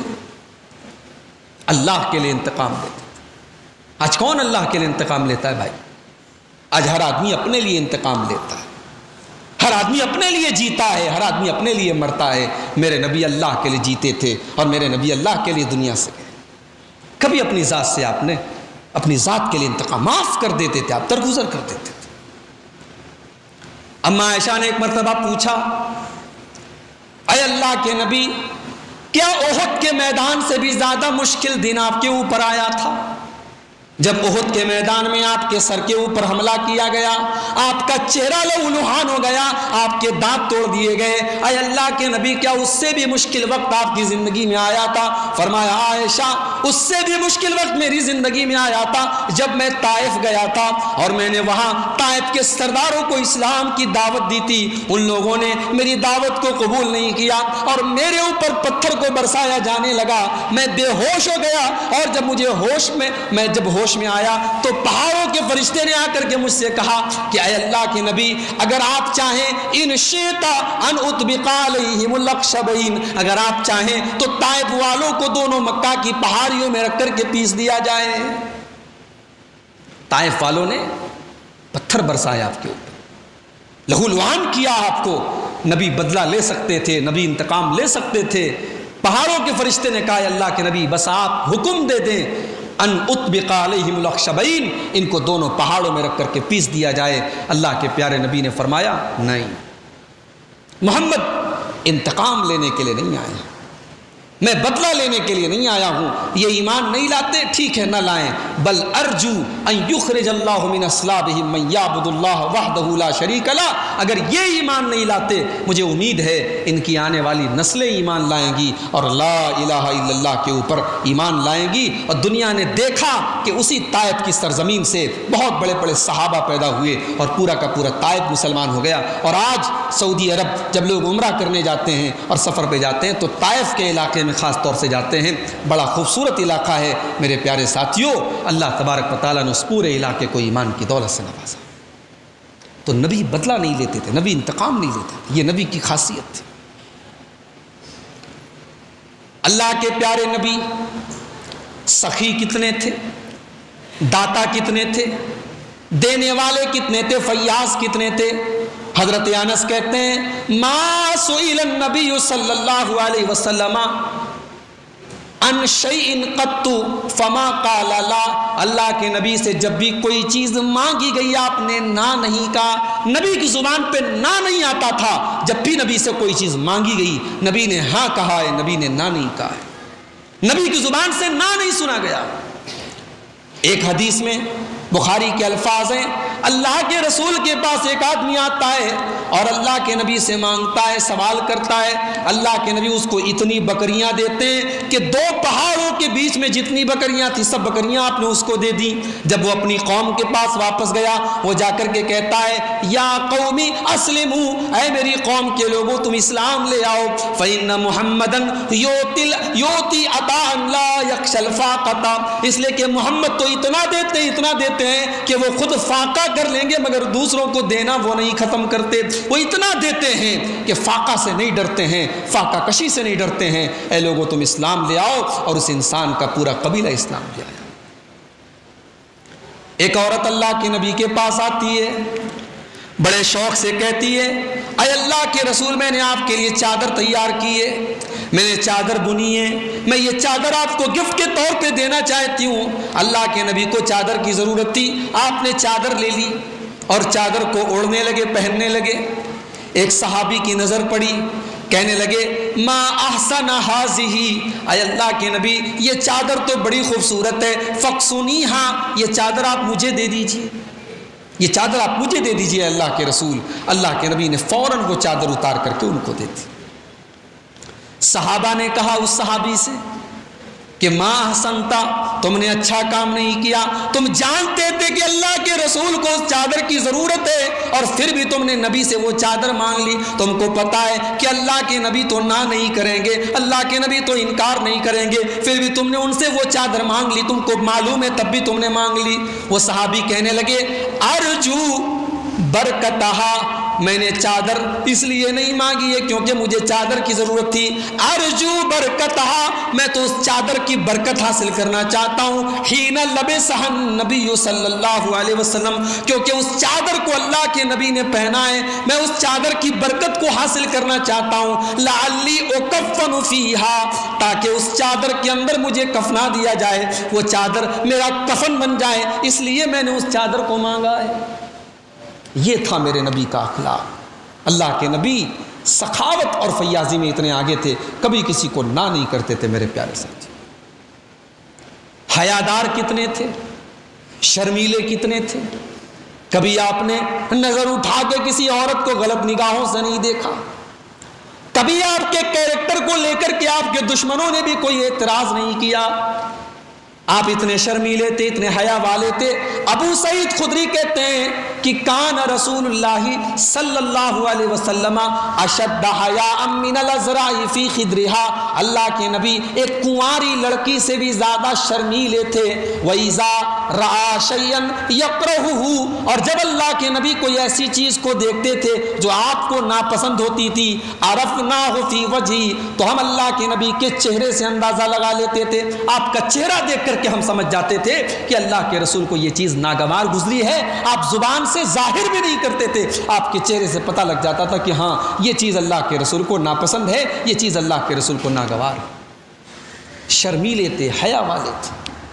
[SPEAKER 1] اللہ کے لیے انتقام لیتے تھے۔ آج کون اللہ کے لیے انتقام لیتا ہے بھائی؟ آج ہر آدمی اپنے لیے انتقام لیتا ہے، ہر آدمی اپنے لیے جیتا ہے، ہر آدمی اپنے لیے مرتا ہے۔ میرے نبی اللہ کے لیے جیتے تھے اور میرے نبی اللہ کے لیے دنیا سے گئے۔ کبھی اپنی ذات سے آپ نے اپنی ذات کے لیے انتقام معاف کر دیتے تھے، آپ درگزر کر دیتے تھے۔ اماں عائشہ نے ایک مرتبہ پوچھا اے اللہ کے نبی، کیا احد کے میدان سے بھی زیادہ مشکل دن آپ کے اوپر آیا تھا؟ جب احد کے میدان میں آپ کے سر کے اوپر حملہ کیا گیا، آپ کا چہرہ لہولہان ہو گیا، آپ کے دانت توڑ دیے گئے، اے اللہ کے نبی کیا اس سے بھی مشکل وقت آپ کی زندگی میں آیا تھا؟ فرمایا عائشہ اس سے بھی مشکل وقت میری زندگی میں آیا تھا جب میں طائف گیا تھا اور میں نے وہاں طائف کے سرداروں کو اسلام کی دعوت دی تھی، ان لوگوں نے میری دعوت کو قبول نہیں کیا اور میرے اوپر پتھر کو برسایا جانے لگا، میں بے ہوش ہو گیا، اور جب مجھے جب ہوش میں آیا تو پہاڑوں کے فرشتے نے آ کر کے مجھ سے کہا کہ اے اللہ کے نبی اگر آپ چاہیں ان شئتا ان اطبق علیہم الاخشبین، اگر آپ چاہیں تو طائف والوں کو دونوں مکہ کی پہاڑیوں میں رکھ کر کے پیس دیا جائے۔ طائف والوں نے پتھر برسایا آپ کے اوپر، لہولہان کیا آپ کو، نبی بدلہ لے سکتے تھے، نبی انتقام لے سکتے تھے۔ پہاڑوں کے فرشتے نے کہا اے اللہ کے نبی بس آپ حکم دے دیں ان اطبق علیہم الاخشبین، ان کو دونوں پہاڑوں میں رکھ کر کے پیس دیا جائے۔ اللہ کے پیارے نبی نے فرمایا نہیں، محمد انتقام لینے کے لیے نہیں آئے، میں بدلہ لینے کے لیے نہیں آیا ہوں۔ یہ ایمان نہیں لاتے ٹھیک ہے نہ لائیں، بل ارجو ان یخرج اللہ من اصلابہم من یعبد اللہ وحدہ لا شریک لہ، اگر یہ ایمان نہیں لاتے مجھے امید ہے ان کی آنے والی نسلیں ایمان لائیں گی اور لا الہ الا اللہ کے اوپر ایمان لائیں گی۔ اور دنیا نے دیکھا کہ اسی طائف کی سرزمین سے بہت بڑے بڑے صحابہ پیدا ہوئے اور پورا کا پورا طائف مسلمان ہو گیا۔ اور آج سعودی عرب جب لوگ عمرہ کرنے جاتے ہیں اور سفر پہ جاتے ہیں تو طائف کے علاقے میں خاص طور سے جاتے ہیں، بڑا خوبصورت علاقہ ہے میرے پیارے ساتھیوں۔ اللہ تبارک و تعالیٰ نے اس پورے علاقے کو ایمان کی دولت سے نوازا۔ تو نبی بدلہ نہیں لیتے تھے، نبی انتقام نہیں لیتے تھے، یہ نبی کی خاصیت تھی۔ اللہ کے پیارے نبی سخی کتنے تھے، داتا کتنے تھے، دینے والے کتنے تھے، فیاض کتنے تھے؟ حضرت انس کہتے ہیں ما سئل النبی صلی اللہ علیہ وسلم ان شیء قط فما قال لا، اللہ کے نبی سے جب بھی کوئی چیز مانگی گئی آپ نے نہ نہیں کہا، نبی کی زبان پہ نہ نہیں آتا تھا، جب بھی نبی سے کوئی چیز مانگی گئی نبی نے ہاں کہا ہے، نبی نے نہ نہیں کہا ہے، نبی کی زبان سے نہ نہیں سنا گیا۔ ایک حدیث میں بخاری کے الفاظ ہیں، اللہ کے رسول کے پاس ایک آدمی آتا ہے اور اللہ کے نبی سے مانگتا ہے، سوال کرتا ہے، اللہ کے نبی اس کو اتنی بکریاں دیتے ہیں کہ 2 پہاڑوں کے بیچ میں جتنی بکریاں تھی سب بکریاں آپ نے اس کو دے دی۔ جب وہ اپنی قوم کے پاس واپس گیا وہ جا کر کے کہتا ہے یا قومی اسلموا، اے میری قوم کے لوگوں تم اسلام لے آؤ، فإن محمدن یوتی عطاء لا یخشى الفاقۃ، اس لیے کہ محمد تو اتنا دیتے ہیں کہ وہ خود فاقہ کر لیں گے مگر دوسروں کو دینا وہ نہیں ختم کرتے، وہ اتنا دیتے ہیں کہ فاقہ سے نہیں ڈرتے ہیں، فاقہ کشی سے نہیں ڈرتے ہیں۔ اے لوگوں تم اسلام لے آؤ، اور اس انسان کا پورا قبیلہ اسلام لے آیا۔ ایک عورت اللہ کے نبی کے پاس آتی ہے، بڑے شوق سے کہتی ہے اے اللہ کے رسول میں نے آپ کے لیے چادر تیار کی ہے، میں نے چادر بنی ہے، میں یہ چادر آپ کو گفٹ کے طور پہ دینا چاہتی ہوں۔ اللہ کے نبی کو چادر کی ضرورت تھی، آپ نے چادر لے لی اور چادر کو اوڑھنے لگے، پہننے لگے۔ ایک صحابی کی نظر پڑی، کہنے لگے ما احسن ہذہ، اے اللہ کے نبی یہ چادر تو بڑی خوبصورت ہے، فاکسونیھا، یہ چادر آپ مجھے دے دیجیے، یہ چادر آپ مجھے دے دیجیے اللہ کے رسول۔ اللہ کے نبی نے فوراً وہ چادر اتار کر کے ان کو دے دی۔ صحابہ نے کہا اس صحابی سے کہ ما احسنتا، تم نے اچھا کام نہیں کیا، تم جانتے تھے کہ اللہ کے رسول کو اس چادر کی ضرورت ہے اور پھر بھی تم نے نبی سے وہ چادر مانگ لی۔ تم کو پتا ہے کہ اللہ کے نبی تو نہ نہیں کریں گے، اللہ کے نبی تو انکار نہیں کریں گے، پھر بھی تم نے ان سے وہ چادر مانگ لی، تم کو معلوم ہے تب بھی تم نے مانگ لی۔ وہ صحابی کہنے لگے ارجو برکتہا، میں نے چادر اس لیے نہیں مانگی ہے کیونکہ مجھے چادر کی ضرورت تھی، ارجو برکتہا، میں تو اس چادر کی برکت حاصل کرنا چاہتا ہوں، حین لبسہ النبی صلی اللہ علیہ وسلم، کیونکہ اس چادر کو اللہ کے نبی نے پہنا ہے، میں اس چادر کی برکت کو حاصل کرنا چاہتا ہوں، لعلی اکفن فیہا، تاکہ اس چادر کے اندر مجھے کفنا دیا جائے، وہ چادر میرا کفن بن جائے، اس لیے میں نے اس چادر کو مانگا ہے۔ یہ تھا میرے نبی کا اخلاق۔ اللہ کے نبی سخاوت اور فیاضی میں اتنے آگے تھے، کبھی کسی کو نہ نہیں کرتے تھے میرے پیارے ساتھی۔ حیادار کتنے تھے، شرمیلے کتنے تھے، کبھی آپ نے نظر اٹھا کے کسی عورت کو غلط نگاہوں سے نہیں دیکھا، کبھی آپ کے کیریکٹر کو لے کر کے آپ کے دشمنوں نے بھی کوئی اعتراض نہیں کیا۔ آپ اتنے شرمیلے تھے، اتنے حیا والے تھے۔ ابو سعید خدری کہتے ہیں کہ کان رسول اللہ صلی اللہ علیہ وسلم اشد حیاء من الازراء فی خدرها، اللہ کے نبی ایک کنواری لڑکی سے بھی زیادہ شرمیلے تھے۔ وَإِذَا رَأَى شَيْئًا يَكْرَهُهُ، اور جب اللہ کے نبی کوئی ایسی چیز کو دیکھتے تھے جو آپ کو ناپسند ہوتی تھی، عرفناہ فی وجہی، تو ہم اللہ کے نبی کے چہرے سے اندازہ لگا لیتے تھے، آپ کا چہرہ دیکھ کر کہ ہم سمجھ جاتے تھے کہ اللہ کے رسول کو یہ چیز ناگوار گزری ہے۔ آپ زبان سے ظاہر بھی نہیں کرتے تھے، آپ کے چہرے سے پتہ لگ جاتا تھا کہ ہاں یہ چیز اللہ کے رسول کو ناپسند ہے، یہ چیز اللہ کے رسول کو ناگوار ہے۔ شرمیلے تھے، حیا والے تھے،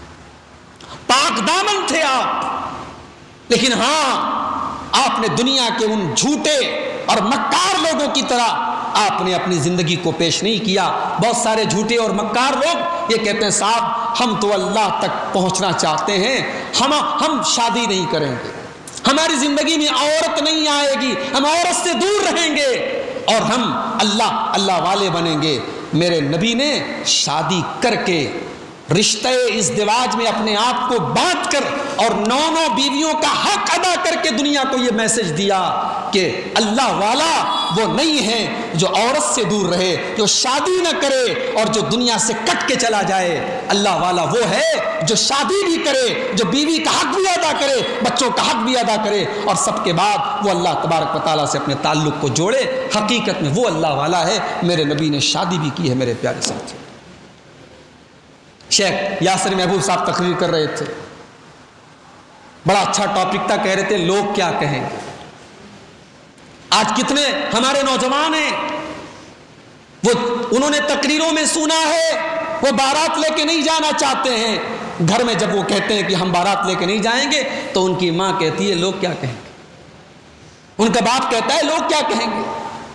[SPEAKER 1] پاک دامن تھے آپ، لیکن ہاں آپ نے دنیا کے ان جھوٹے اور مکار لوگوں کی طرح آپ نے اپنی زندگی کو پیش نہیں کیا۔ بہت سارے جھوٹے اور مکار لوگ یہ کہتے ہیں صاحب ہم تو اللہ تک پہنچنا چاہتے ہیں، ہم شادی نہیں کریں گے، ہماری زندگی میں عورت نہیں آئے گی، ہم عورت سے دور رہیں گے اور ہم اللہ والے بنیں گے۔ میرے نبی نے شادی کر کے رشتہ ازدواج میں اپنے آپ کو بانٹ کر اور 9 بیویوں کا حق ادا کر کے دنیا کو یہ میسج دیا کہ اللہ والا وہ نہیں ہے جو عورت سے دور رہے، جو شادی نہ کرے اور جو دنیا سے کٹ کے چلا جائے۔ اللہ والا وہ ہے جو شادی بھی کرے، جو بیوی کا حق بھی ادا کرے، بچوں کا حق بھی ادا کرے، اور سب کے بعد وہ اللہ تبارک و تعالیٰ سے اپنے تعلق کو جوڑے۔ حقیقت میں وہ اللہ والا ہے۔ میرے نبی نے شادی بھی کی ہے میرے پیارے ساتھی۔ شیخ یاسر محبوب صاحب تقریر کر رہے تھے، بڑا اچھا ٹاپک تھا، کہہ رہے تھے لوگ کیا کہیں گے۔ آج کتنے ہمارے نوجوان ہیں، وہ انہوں نے تقریروں میں سنا ہے وہ بارات لے کے نہیں جانا چاہتے ہیں، گھر میں جب وہ کہتے ہیں کہ ہم بارات لے کے نہیں جائیں گے تو ان کی ماں کہتی ہے لوگ کیا کہیں گے، ان کا باپ کہتا ہے لوگ کیا کہیں گے۔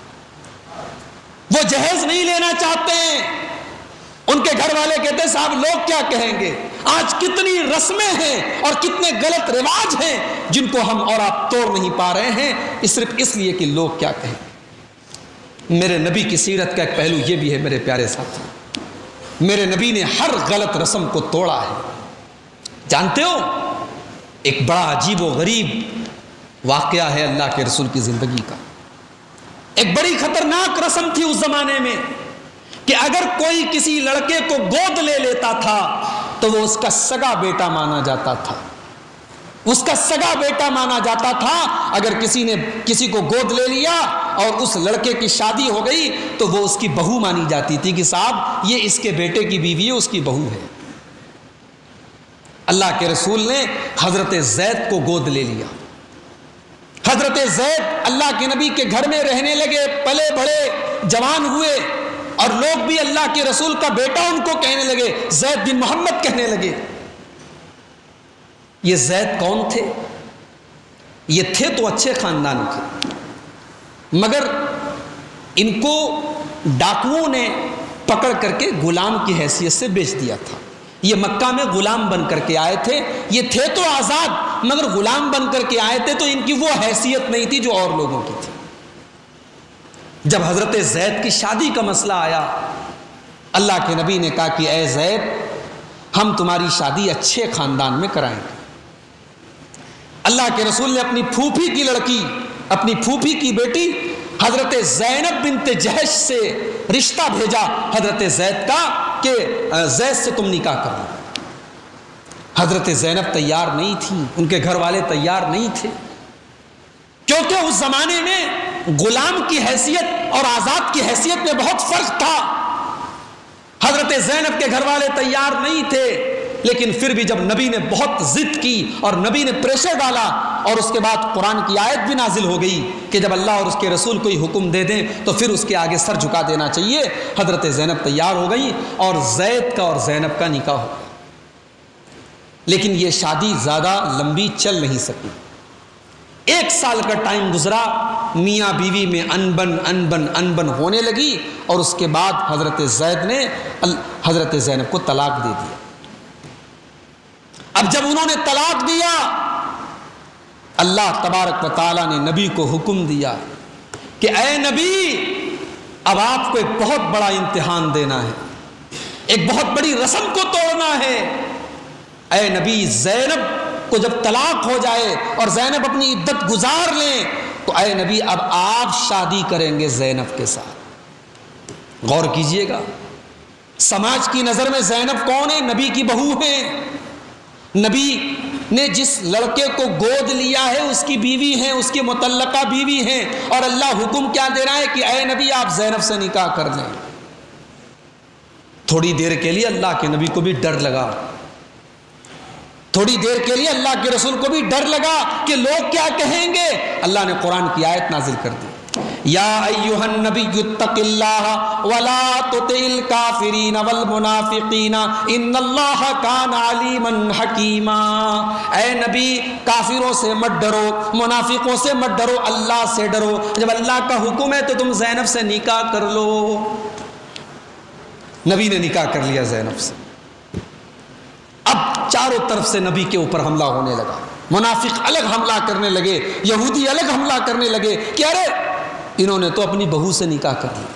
[SPEAKER 1] وہ جہیز نہیں لینا چاہتے ہیں، ان کے گھر والے کہتے ہیں صاحب لوگ کیا کہیں گے۔ آج کتنی رسمیں ہیں اور کتنے غلط رواج ہیں جن کو ہم اور آپ توڑ نہیں پا رہے ہیں، صرف اس لیے کہ لوگ کیا کہیں گے۔ میرے نبی کی سیرت کا ایک پہلو یہ بھی ہے میرے پیارے ساتھی، میرے نبی نے ہر غلط رسم کو توڑا ہے۔ جانتے ہو ایک بڑا عجیب و غریب واقعہ ہے اللہ کے رسول کی زندگی کا۔ ایک بڑی خطرناک رسم تھی اس زمانے میں کہ اگر کوئی کسی لڑکے کو گود لے لیتا تھا تو وہ اس کا سگا بیٹا مانا جاتا تھا، اس کا سگا بیٹا مانا جاتا تھا۔ اگر کسی نے کسی کو گود لے لیا اور اس لڑکے کی شادی ہو گئی تو وہ اس کی بہو مانی جاتی تھی کہ صاحب یہ اس کے بیٹے کی بیوی ہے، اس کی بہو ہے۔ اللہ کے رسول نے حضرت زید کو گود لے لیا۔ حضرت زید اللہ کے نبی کے گھر میں رہنے لگے، پلے بڑے، جوان ہوئے، اور لوگ بھی اللہ کے رسول کا بیٹا ان کو کہنے لگے، زید بن محمد کہنے لگے۔ یہ زید کون تھے؟ یہ تھے تو اچھے خاندان کے، مگر ان کو ڈاکوؤں نے پکڑ کر کے غلام کی حیثیت سے بیچ دیا تھا۔ یہ مکہ میں غلام بن کر کے آئے تھے، یہ تھے تو آزاد مگر غلام بن کر کے آئے تھے، تو ان کی وہ حیثیت نہیں تھی جو اور لوگوں کی تھی۔ جب حضرت زید کی شادی کا مسئلہ آیا، اللہ کے نبی نے کہا کہ اے زید ہم تمہاری شادی اچھے خاندان میں کرائیں گے۔ اللہ کے رسول نے اپنی پھوپھی کی لڑکی، اپنی پھوپھی کی بیٹی حضرت زینب بنت جہش سے رشتہ بھیجا حضرت زید کا کہ زید سے تم نکاح کر لو۔ حضرت زینب تیار نہیں تھی، ان کے گھر والے تیار نہیں تھے، کیونکہ اس زمانے میں غلام کی حیثیت اور آزاد کی حیثیت میں بہت فرق تھا۔ حضرت زینب کے گھر والے تیار نہیں تھے، لیکن پھر بھی جب نبی نے بہت ضد کی اور نبی نے پریشر ڈالا، اور اس کے بعد قرآن کی آیت بھی نازل ہو گئی کہ جب اللہ اور اس کے رسول کوئی حکم دے دیں تو پھر اس کے آگے سر جھکا دینا چاہیے۔ حضرت زینب تیار ہو گئی اور زید کا اور زینب کا نکاح ہو گیا، لیکن یہ شادی زیادہ لمبی چل نہیں سکی۔ 1 سال کا ٹائم گزرا، میاں بیوی میں انبن ہونے لگی، اور اس کے بعد حضرت زید نے حضرت زینب کو طلاق دے دیا۔ اب جب انہوں نے طلاق دیا، اللہ تبارک و تعالیٰ نے نبی کو حکم دیا کہ اے نبی اب آپ کو ایک بہت بڑا امتحان دینا ہے، ایک بہت بڑی رسم کو توڑنا ہے۔ اے نبی زینب کو جب طلاق ہو جائے اور زینب اپنی عدت گزار لیں تو اے نبی اب آپ شادی کریں گے زینب کے ساتھ۔ غور کیجئے گا، سماج کی نظر میں زینب کون ہے؟ نبی کی بہو ہیں، نبی نے جس لڑکے کو گود لیا ہے اس کی بیوی ہیں، اس کی مطلقہ بیوی ہیں، اور اللہ حکم کیا دے رہا ہے کہ اے نبی آپ زینب سے نکاح کر لیں۔ تھوڑی دیر کے لیے اللہ کے نبی کو بھی ڈر لگا، تھوڑی دیر کے لیے اللہ کے رسول کو بھی ڈر لگا کہ لوگ کیا کہیں گے۔ اللہ نے قرآن کی آیت نازل کر دی، یا ایھا النبی اتق اللہ ولا تطع الکافرین والمنافقین ان اللہ کان علیما حکیما۔ اے نبی کافروں سے مت ڈرو، منافقوں سے مت ڈرو، اللہ سے ڈرو۔ جب اللہ کا حکم ہے تو تم زینب سے نکاح کر لو۔ نبی نے نکاح کر لیا زینب سے۔ اب چاروں طرف سے نبی کے اوپر حملہ ہونے لگا، منافق الگ حملہ کرنے لگے، یہودی الگ حملہ کرنے لگے کہ ارے انہوں نے تو اپنی بہو سے نکاح کر لیا۔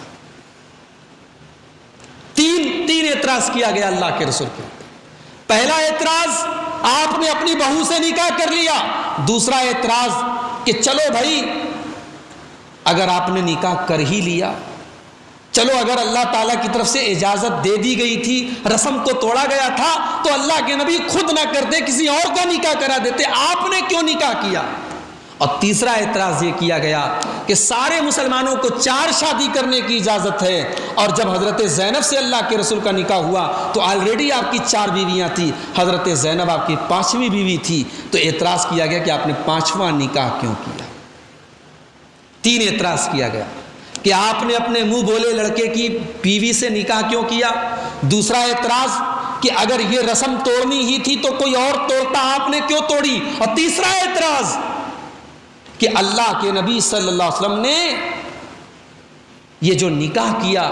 [SPEAKER 1] تین اعتراض کیا گیا اللہ کے رسول کے۔ پہلا اعتراض آپ نے اپنی بہو سے نکاح کر لیا، دوسرا اعتراض کہ چلو بھائی اگر آپ نے نکاح کر ہی لیا، چلو اگر اللہ تعالیٰ کی طرف سے اجازت دے دی گئی تھی، رسم کو توڑا گیا تھا، تو اللہ کے نبی خود نہ کرتے، کسی اور کا نکاح کرا دیتے، آپ نے کیوں نکاح کیا؟ اور تیسرا اعتراض یہ کیا گیا کہ سارے مسلمانوں کو 4 شادی کرنے کی اجازت ہے، اور جب حضرت زینب سے اللہ کے رسول کا نکاح ہوا تو آلریڈی آپ کی 4 بیویاں تھیں، حضرت زینب آپ کی 5ویں بیوی تھی، تو اعتراض کیا گیا کہ آپ نے 5واں نکاح کیوں کیا؟ 3 اعتراض کیا گیا کہ آپ نے اپنے منہ بولے لڑکے کی بیوی سے نکاح کیوں کیا، دوسرا اعتراض کہ اگر یہ رسم توڑنی ہی تھی تو کوئی اور توڑتا، آپ نے کیوں توڑی، اور تیسرا اعتراض کہ اللہ کے نبی صلی اللہ علیہ وسلم نے یہ جو نکاح کیا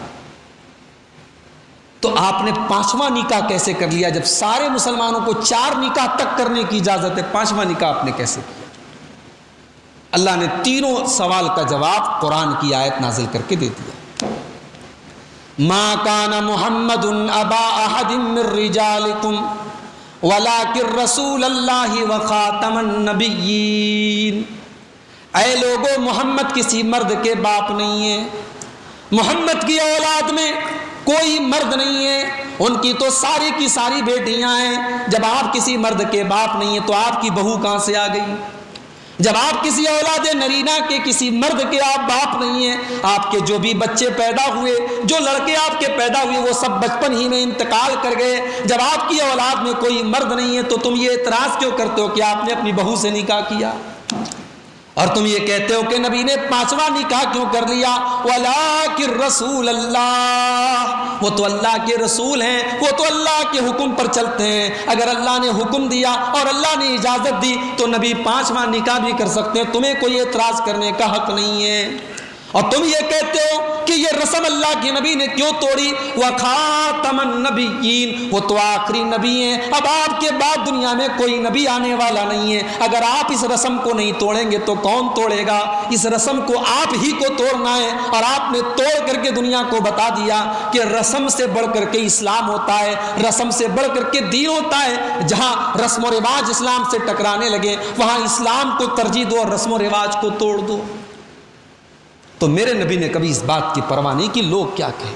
[SPEAKER 1] تو آپ نے 5واں نکاح کیسے کر لیا؟ جب سارے مسلمانوں کو 4 نکاح تک کرنے کی اجازت ہے، 5واں نکاح آپ نے کیسے کیا؟ اللہ نے تینوں سوال کا جواب قرآن کی آیت نازل کر کے دے دیا۔ ما کان محمد ابا احد من رجالکم ولکن رسول اللہ وخاتم النبیین۔ اے لوگو، محمد کسی مرد کے باپ نہیں ہے، محمد کی اولاد میں کوئی مرد نہیں ہے، ان کی تو ساری کی ساری بیٹیاں ہیں۔ جب آپ کسی مرد کے باپ نہیں ہیں تو آپ کی بہو کہاں سے آ گئی؟ جب آپ کسی اولاد نرینہ کے کسی مرد کے آپ باپ نہیں ہیں، آپ کے جو بھی بچے پیدا ہوئے، جو لڑکے آپ کے پیدا ہوئے، وہ سب بچپن ہی میں انتقال کر گئے۔ جب آپ کی اولاد میں کوئی مرد نہیں ہے تو تم یہ اعتراض کیوں کرتے ہو کہ آپ نے اپنی بہو سے نکاح کیا؟ اور تم یہ کہتے ہو کہ نبی نے 5واں نکاح کیوں کر لیا؟ وَلَٰكِن رسول اللہ، وہ تو اللہ کے رسول ہیں، وہ تو اللہ کے حکم پر چلتے ہیں۔ اگر اللہ نے حکم دیا اور اللہ نے اجازت دی تو نبی 5واں نکاح بھی کر سکتے ہیں، تمہیں کوئی اعتراض کرنے کا حق نہیں ہے۔ اور تم یہ کہتے ہو کہ یہ رسم اللہ کے نبی نے کیوں توڑی؟ وَخَاتَمَ النَّبِيِّينَ، وہ تو آخری نبی ہیں، اب آپ کے بعد دنیا میں کوئی نبی آنے والا نہیں ہے۔ اگر آپ اس رسم کو نہیں توڑیں گے تو کون توڑے گا؟ اس رسم کو آپ ہی کو توڑنا ہے، اور آپ نے توڑ کر کے دنیا کو بتا دیا کہ رسم سے بڑھ کر کے اسلام ہوتا ہے، رسم سے بڑھ کر کے دین ہوتا ہے۔ جہاں رسم و رواج اسلام سے ٹکرانے لگے وہاں اسلام کو ترجیح دو اور رسم و رواج کو توڑ دو۔ تو میرے نبی نے کبھی اس بات کی پرواہ نہیں کی لوگ کیا کہیں۔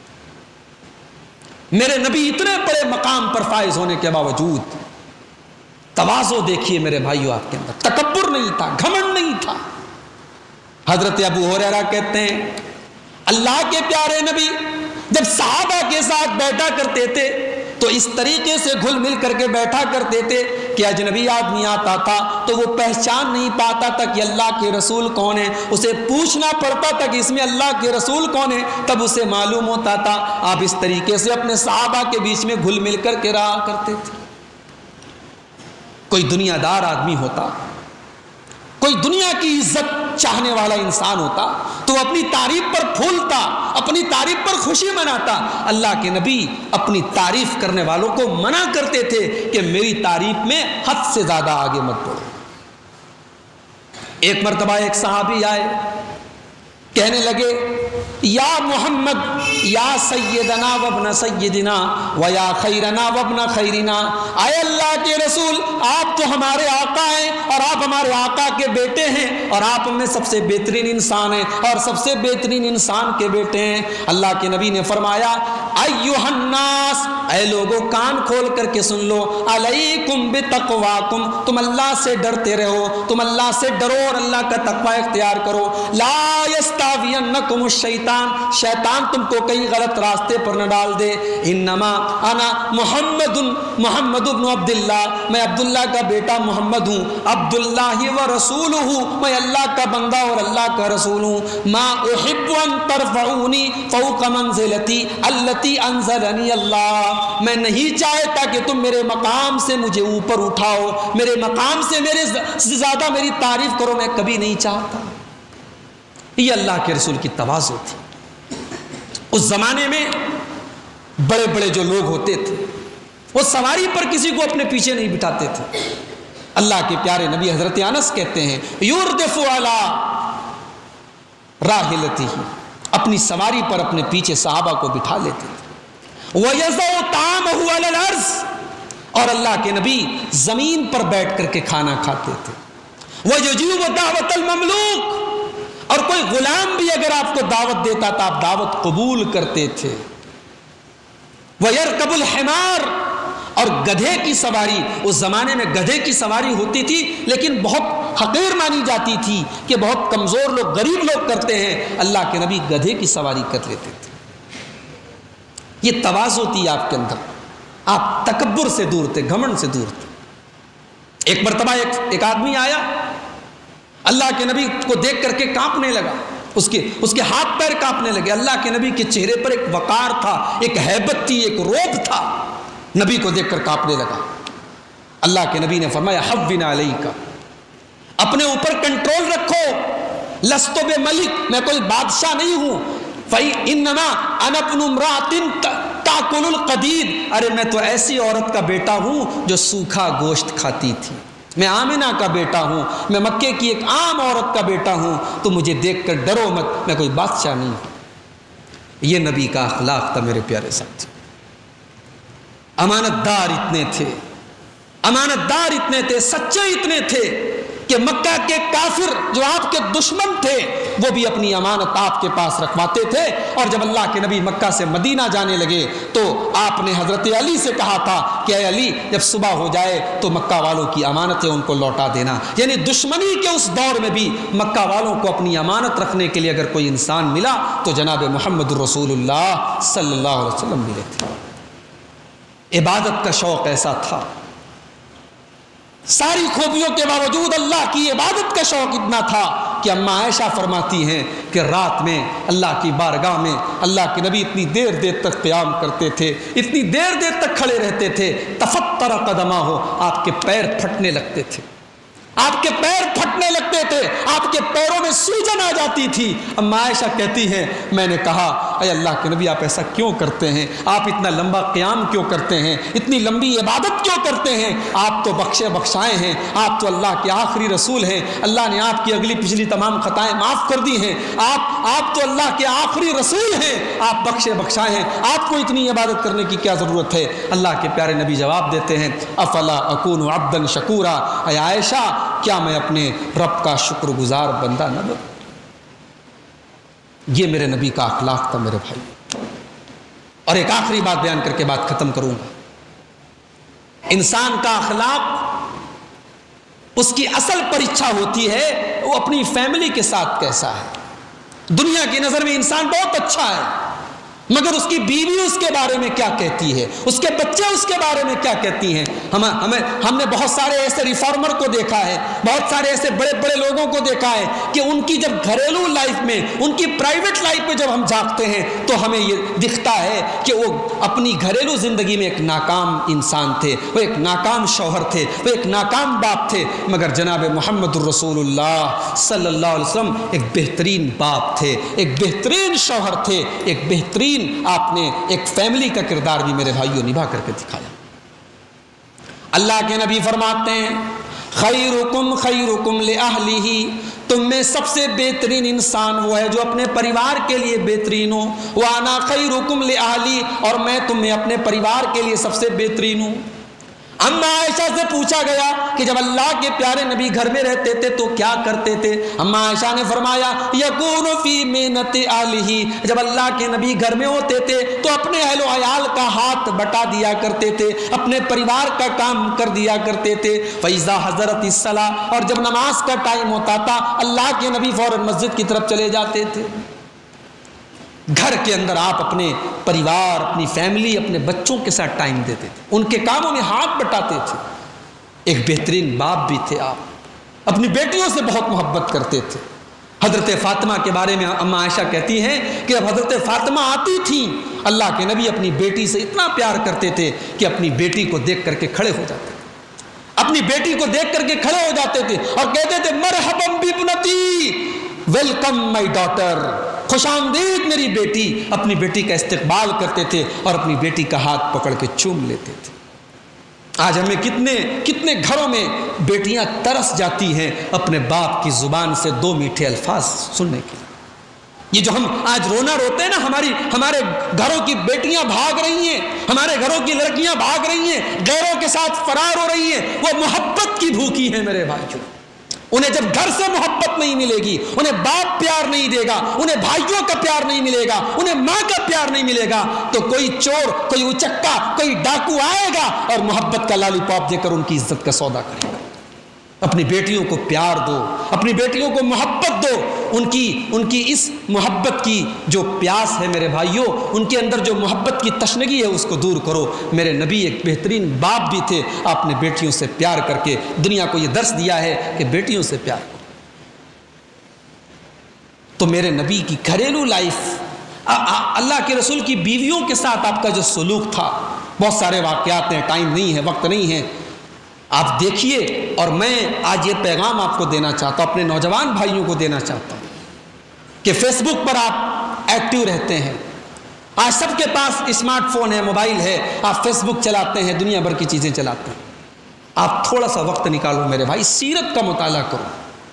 [SPEAKER 1] میرے نبی اتنے بڑے مقام پر فائز ہونے کے باوجود تواضع دیکھیے میرے بھائیو، آپ کے اندر تکبر نہیں تھا، گھمنڈ نہیں تھا۔ حضرت ابو ہریرہ کہتے ہیں اللہ کے پیارے نبی جب صحابہ کے ساتھ بیٹھا کرتے تھے تو اس طریقے سے گھل مل کر کے بیٹھا کرتے تھے کہ اجنبی آدمی آتا تھا تو وہ پہچان نہیں پاتا تھا کہ اللہ کے رسول کون ہے، اسے پوچھنا پڑتا تھا کہ اس میں اللہ کے رسول کون ہے، تب اسے معلوم ہوتا تھا۔ آپ اس طریقے سے اپنے صحابہ کے بیچ میں گھل مل کر کے رہا کرتے تھے۔ کوئی دنیا دار آدمی ہوتا، کوئی دنیا کی عزت چاہنے والا انسان ہوتا تو وہ اپنی تعریف پر پھولتا، اپنی تعریف پر خوشی مناتا۔ اللہ کے نبی اپنی تعریف کرنے والوں کو منع کرتے تھے کہ میری تعریف میں حد سے زیادہ آگے مت بڑھو۔ ایک مرتبہ ایک صحابی آئے، کہنے لگے یا محمد یا سیدنا وابن سیدنا ویا خیرنا وابن خیرنا، اے اللہ کے رسول آپ تو ہمارے آقا ہیں اور آپ ہمارے آقا کے بیٹے ہیں، اور آپ میں سب سے بہترین انسان ہیں اور سب سے بہترین انسان کے بیٹے ہیں۔ اللہ کے نبی نے فرمایا ایھا الناس، اے لوگوں کان کھول کر کے سن لو، علیکم بتقواکم، تم اللہ سے ڈرتے رہو، تم اللہ سے ڈرو اور اللہ کا تقوی اختیار کرو۔ لا یستاوینکم الشیطان، شیطان تم کو کئی غلط راستے پر نہ ڈال دے۔ انما انا محمد بن عبداللہ، میں عبداللہ کا بیٹا محمد ہوں، عبداللہ و رسولہ، میں اللہ کا بندہ اور اللہ کا رسول ہوں۔ ما احب ان ترفعونی فوق منزلتی التی انزلنی اللہ، میں نہیں چاہتا کہ تم میرے مقام سے مجھے اوپر اٹھاؤ، میرے مقام سے میرے سے زیادہ میری تعریف کرو، میں کبھی نہیں چاہتا۔ یہ اللہ کے رسول کی تواضع تھی۔ اس زمانے میں بڑے بڑے جو لوگ ہوتے تھے وہ سواری پر کسی کو اپنے پیچھے نہیں بٹھاتے تھے۔ اللہ کے پیارے نبی حضرت انس کہتے ہیں یردف علی راحلتہ، اپنی سواری پر اپنے پیچھے صحابہ کو بٹھا لیتے تھے۔ وَيَضَعُ طَعَامَهُ عَلَى الْأَرْضِ، اور اللہ کے نبی زمین پر بیٹھ کر کے کھانا کھاتے تھے۔ وَيُجِيبُ دَعْوَةَ الْمَمْلُوكِ، اور کوئی غلام بھی اگر آپ کو دعوت دیتا تھا آپ دعوت قبول کرتے تھے۔ وَيَرْكَبُ الْحِمَارَ، اور گدھے کی سواری، اس زمانے میں گدھے کی سواری ہوتی تھی لیکن بہت حقیر مانی جاتی تھی کہ بہت کمزور لوگ، غریب لوگ کرتے ہیں، اللہ کے نبی گدھے کی سواری کر لیتے تھے۔ یہ تواضع تھی آپ کے اندر، آپ تکبر سے دور تھے، گھمنڈ سے دور تھے۔ ایک مرتبہ ایک آدمی آیا، اللہ کے نبی کو دیکھ کر کے کانپنے لگا، اس کے ہاتھ پیر کانپنے لگے۔ اللہ کے نبی کے چہرے پر ایک وقار تھا، ایک ہیبت تھی، ایک روب تھا، نبی کو دیکھ کر کانپنے لگا۔ اللہ کے نبی نے فرمایا حوّن علیک، اپنے اوپر کنٹرول رکھو، لست بملک، میں کوئی بادشاہ نہیں ہوں، فَإِنَّمَا أَنَا ابْنُ امْرَأَةٍ تَأْكُلُ الْقَدِيدَ، ارے میں تو ایسی عورت کا بیٹا ہوں جو سوکھا گوشت کھاتی تھی، میں آمنہ کا بیٹا ہوں، میں مکے کی ایک عام عورت کا بیٹا ہوں، تو مجھے دیکھ کر ڈرو مت، میں کوئی بادشاہ نہیں ہوں۔ یہ نبی کا اخلاق تھا میرے پیارے ساتھی۔ امانت دار اتنے تھے، امانت دار اتنے تھے، سچے اتنے تھے کہ مکہ کے کافر جو آپ کے دشمن تھے وہ بھی اپنی امانت آپ کے پاس رکھواتے تھے۔ اور جب اللہ کے نبی مکہ سے مدینہ جانے لگے تو آپ نے حضرت علی سے کہا تھا کہ اے علی، جب صبح ہو جائے تو مکہ والوں کی امانتیں ان کو لوٹا دینا۔ یعنی دشمنی کے اس دور میں بھی مکہ والوں کو اپنی امانت رکھنے کے لیے اگر کوئی انسان ملا تو جناب محمد رسول اللہ صلی اللہ علیہ وسلم ملے تھے۔ عبادت کا شوق ایسا تھا، ساری خوبیوں کے باوجود اللہ کی عبادت کا شوق اتنا تھا کہ اماں عائشہ فرماتی ہیں کہ رات میں اللہ کی بارگاہ میں اللہ کے نبی اتنی دیر تک قیام کرتے تھے، اتنی دیر تک کھڑے رہتے تھے، تفطر قدمہ ہو، آپ کے پیر پھٹنے لگتے تھے، آپ کے پیر پھٹنے لگتے تھے، آپ کے پیروں میں سوجن آ جاتی تھی۔ اماں عائشہ کہتی ہیں میں نے کہا اے اللہ کے نبی آپ ایسا کیوں کرتے ہیں، آپ اتنا لمبا قیام کیوں کرتے ہیں، اتنی لمبی عبادت کیوں کرتے ہیں، آپ تو بخشے بخشائے ہیں، آپ تو اللہ کے آخری رسول ہیں، اللہ نے آپ کی اگلی پچھلی تمام خطائیں معاف کر دی ہیں، آپ تو اللہ کے آخری رسول ہیں، آپ بخشے بخشائے ہیں، آپ کو اتنی عبادت کرنے کی کیا ضرورت ہے۔ اللہ کے پیارے نبی جواب دیتے ہیں افلا اکون عبدا شکورا، اے عائشہ کیا میں اپنے رب کا شکر گزار بندہ نہ بنوں۔ یہ میرے نبی کا اخلاق تھا میرے بھائی۔ اور ایک آخری بات بیان کر کے بات ختم کروں گا۔ انسان کا اخلاق، اس کی اصل پریچھا ہوتی ہے وہ اپنی فیملی کے ساتھ کیسا ہے۔ دنیا کی نظر میں انسان بہت اچھا ہے مگر اس کی بیوی اس کے بارے میں کیا کہتی ہے، اس کے بچے اس کے بارے میں کیا کہتی ہیں۔ ہم نے بہت سارے ایسے ریفارمر کو دیکھا ہے، بہت سارے ایسے بڑے بڑے لوگوں کو دیکھا ہے کہ ان کی جب گھریلو لائف میں، ان کی پرائیویٹ لائف میں جب ہم جھانکتے ہیں تو ہمیں یہ دکھتا ہے کہ وہ اپنی گھریلو زندگی میں ایک ناکام انسان تھے، وہ ایک ناکام شوہر تھے، وہ ایک ناکام باپ تھے، مگر جناب محمد الرسول اللہ صلی اللہ علیہ وسلم ایک بہترین باپ تھے، ایک بہترین شوہر تھے، ایک بہترین آپ نے ایک فیملی کا کردار بھی میرے بھائیوں نبھا کر کے دکھایا۔ اللہ کے نبی فرماتے ہیں خیرکم خیرکم لأہلہ، تم میں سب سے بہترین انسان وہ ہے جو اپنے پریوار کے لیے بہترین ہو، وانا خیرکم لأہلی، اور میں تم میں اپنے پریوار کے لیے سب سے بہترین ہوں۔ اماں عائشہ سے پوچھا گیا کہ جب اللہ کے پیارے نبی گھر میں رہتے تھے تو کیا کرتے تھے؟ اماں عائشہ نے فرمایا یکون فی محنت اہلہ، جب اللہ کے نبی گھر میں ہوتے تھے تو اپنے اہل و عیال کا ہاتھ بٹا دیا کرتے تھے، اپنے پریوار کا کام کر دیا کرتے تھے۔ فَإِذَا حَضَرَتِ الصَّلَاةُ، اور جب نماز کا ٹائم ہوتا تھا اللہ کے نبی فوراً مسجد کی طرف چلے جاتے تھے۔ گھر کے اندر آپ اپنے پریوار، اپنی فیملی، اپنے بچوں کے ساتھ ٹائم دیتے تھے، ان کے کاموں میں ہاتھ بٹاتے تھے۔ ایک بہترین باپ بھی تھے آپ، اپنی بیٹیوں سے بہت محبت کرتے تھے۔ حضرت فاطمہ کے بارے میں اماں عائشہ کہتی ہیں کہ جب حضرت فاطمہ آتی تھیں اللہ کے نبی اپنی بیٹی سے اتنا پیار کرتے تھے کہ اپنی بیٹی کو دیکھ کر کے کھڑے ہو جاتے تھے، اپنی بیٹی کو دیکھ کر کے کھڑے ہو جاتے تھے اور کہتے تھے مرحبا بابنتی، ویلکم مائی ڈاٹر، خوش آمدید میری بیٹی۔ اپنی بیٹی کا استقبال کرتے تھے اور اپنی بیٹی کا ہاتھ پکڑ کے چوم لیتے تھے۔ آج ہمیں کتنے گھروں میں بیٹیاں ترس جاتی ہیں اپنے باپ کی زبان سے دو میٹھے الفاظ سننے کے لیے۔ یہ جو ہم آج رونا روتے ہیں نا، ہمارے گھروں کی بیٹیاں بھاگ رہی ہیں، ہمارے گھروں کی لڑکیاں بھاگ رہی ہیں، غیروں کے ساتھ فرار ہو رہی ہیں، وہ محبت کی بھوکی ہیں میرے بھائیوں۔ انہیں جب گھر سے محبت نہیں ملے گی، انہیں باپ پیار نہیں دے گا، انہیں بھائیوں کا پیار نہیں ملے گا، انہیں ماں کا پیار نہیں ملے گا، تو کوئی چور، کوئی اچکا، کوئی ڈاکو آئے گا اور محبت کا لالی پاپ دے کر ان کی عزت کا سودا کرے گا۔ اپنی بیٹیوں کو پیار دو، اپنی بیٹیوں کو محبت دو، ان کی اس محبت کی جو پیاس ہے میرے بھائیوں، ان کے اندر جو محبت کی تشنگی ہے اس کو دور کرو۔ میرے نبی ایک بہترین باپ بھی تھے، آپ نے بیٹیوں سے پیار کر کے دنیا کو یہ درس دیا ہے کہ بیٹیوں سے پیار کرو۔ تو میرے نبی کی گھریلو لائف، اللہ کے رسول کی بیویوں کے ساتھ آپ کا جو سلوک تھا، بہت سارے واقعات ہیں، ٹائم نہیں ہے، وقت نہیں ہے، آپ دیکھیے۔ اور میں آج یہ پیغام آپ کو دینا چاہتا ہوں، اپنے نوجوان بھائیوں کو دینا چاہتا ہوں کہ فیس بک پر آپ ایکٹیو رہتے ہیں، آج سب کے پاس اسمارٹ فون ہے، موبائل ہے، آپ فیس بک چلاتے ہیں، دنیا بھر کی چیزیں چلاتے ہیں۔ آپ تھوڑا سا وقت نکالو میرے بھائی، سیرت کا مطالعہ کرو،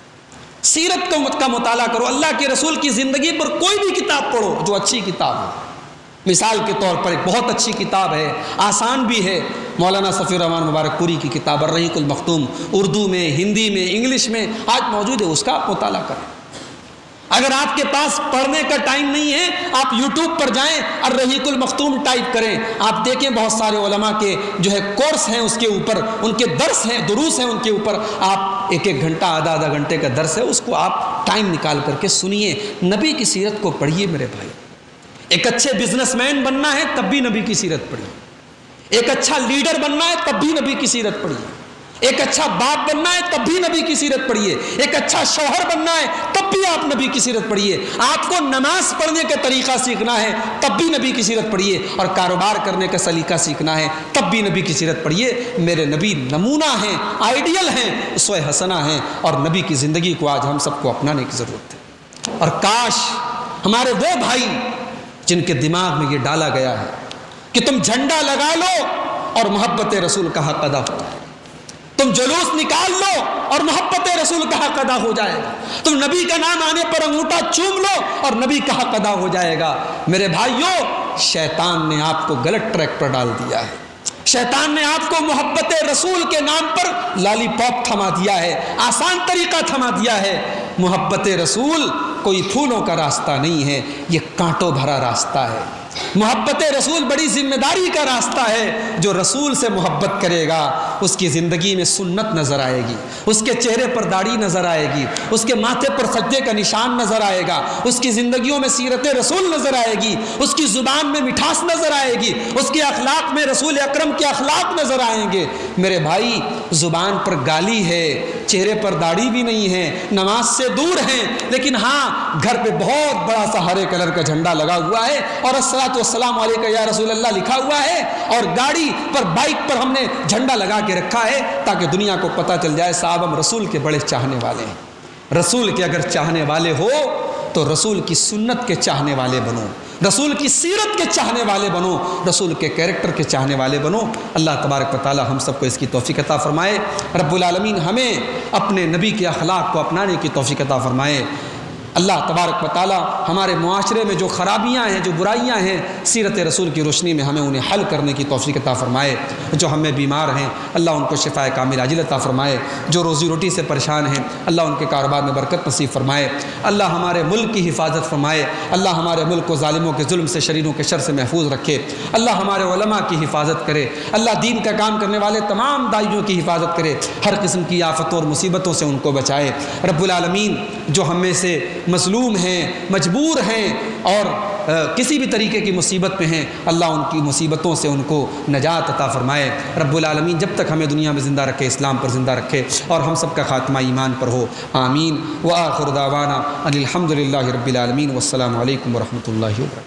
[SPEAKER 1] سیرت کا مطالعہ کرو، اللہ کے رسول کی زندگی پر کوئی بھی کتاب پڑھو جو اچھی کتاب ہو۔ مثال کے طور پر ایک بہت اچھی کتاب ہے، آسان بھی ہے، مولانا صفی الرحمان مبارک پوری کی کتاب الرحیق المختوم، اردو میں، ہندی میں، انگلش میں آج موجود ہے، اس کا آپ مطالعہ کریں۔ اگر آپ کے پاس پڑھنے کا ٹائم نہیں ہے، آپ یوٹیوب پر جائیں، الرحیق المختوم ٹائپ کریں، آپ دیکھیں بہت سارے علماء کے جو ہے کورس ہیں اس کے اوپر، ان کے درس ہیں، دروس ہیں ان کے اوپر، آپ ایک گھنٹہ آدھا گھنٹے کا درس ہے، اس کو آپ ٹائم نکال کر کے سنیے، نبی کی سیرت کو پڑھیے میرے بھائی۔ ایک اچھے بزنس مین بننا ہے تب بھی نبی کی سیرت پڑھیے، ایک اچھا لیڈر بننا ہے تب بھی نبی کی سیرت پڑھیے، ایک اچھا باپ بننا ہے تب بھی نبی کی سیرت پڑھیے، ایک اچھا شوہر بننا ہے تب بھی آپ نبی کی سیرت پڑھیے، آپ کو نماز پڑھنے کا طریقہ سیکھنا ہے تب بھی نبی کی سیرت پڑھیے، اور کاروبار کرنے کا سلیقہ سیکھنا ہے تب بھی نبی کی سیرت پڑھیے۔ میرے نبی نمونہ ہیں، آئیڈیل ہیں، اسوہ حسنہ ہیں، اور نبی کی زندگی کو آج ہم سب کو اپنانے کی ضرورت ہے۔ اور کاش ہمارے وہ بھائی جن کے دماغ میں یہ ڈالا گیا ہے کہ تم جھنڈا لگا لو اور محبت رسول کا حق ادا ہو جائے، تم جلوس نکال لو اور محبت رسول کا حق ادا ہو جائے گا، تم نبی کا نام آنے پر انگوٹھا چوم لو اور نبی کا حق ادا ہو جائے گا۔ میرے بھائیوں، شیطان نے آپ کو غلط ٹریک پر ڈال دیا ہے، شیطان نے آپ کو محبت رسول کے نام پر لالی پاپ تھما دیا ہے، آسان طریقہ تھما دیا ہے۔ محبت رسول کوئی پھولوں کا راستہ نہیں ہے، یہ کانٹوں بھرا راستہ ہے۔ محبت رسول بڑی ذمہ داری کا راستہ ہے۔ جو رسول سے محبت کرے گا اس کی زندگی میں سنت نظر آئے گی، اس کے چہرے پر داڑھی نظر آئے گی، اس کے ماتھے پر سجدے کا نشان نظر آئے گا، اس کی زندگیوں میں سیرت رسول نظر آئے گی، اس کی زبان میں مٹھاس نظر آئے گی، اس کے اخلاق میں رسول اکرم کے اخلاق نظر آئیں گے۔ میرے بھائی، زبان پر گالی ہے، چہرے پر داڑھی بھی نہیں ہے، نماز سے دور ہیں، لیکن ہاں گھر پہ بہت بڑا سا ہرے کلر کا جھنڈا لگا ہوا ہے اور الصلاۃ والسلام علیکہ یا رسول اللہ لکھا ہوا ہے، اور گاڑی پر، بائک پر ہم نے جھنڈا لگا کے رکھا ہے تاکہ دنیا کو پتہ چل جائے صاحب ہم رسول کے بڑے چاہنے والے ہیں۔ رسول کے اگر چاہنے والے ہو تو رسول کی سنت کے چاہنے والے بنو، رسول کی سیرت کے چاہنے والے بنو، رسول کے کیریکٹر کے چاہنے والے بنو۔ اللہ تبارک و تعالی ہم سب کو اس کی توفیق عطا فرمائے۔ رب العالمین ہمیں اپنے نبی کے اخلاق کو اپنانے کی توفیق عطا فرمائے۔ اللہ تبارک و تعالی ہمارے معاشرے میں جو خرابیاں ہیں، جو برائیاں ہیں، سیرت رسول کی روشنی میں ہمیں انہیں حل کرنے کی توفیق عطا فرمائے۔ جو ہم میں بیمار ہیں اللہ ان کو شفائے کامل عاجل عطا فرمائے، جو روزی روٹی سے پریشان ہیں اللہ ان کے کاروبار میں برکت نصیب فرمائے، اللہ ہمارے ملک کی حفاظت فرمائے، اللہ ہمارے ملک کو ظالموں کے ظلم سے، شریروں کے شر سے محفوظ رکھے، اللہ ہمارے علماء کی حفاظت کرے، اللہ دین کا کام کرنے والے تمام داعیوں کی حفاظت کرے، ہر قسم کی آفتوں اور مصیبتوں سے ان کو بچائے۔ رب العالمین جو ہم میں سے مظلوم ہیں، مجبور ہیں اور کسی بھی طریقے کی مصیبت میں ہیں اللہ ان کی مصیبتوں سے ان کو نجات عطا فرمائے۔ رب العالمین جب تک ہمیں دنیا میں زندہ رکھے، اسلام پر زندہ رکھے اور ہم سب کا خاتمہ ایمان پر ہو، آمین۔ وآخر دعوانا ان الحمد للہ رب العالمین، والسلام علیکم ورحمۃ اللہ وبرکاتہ۔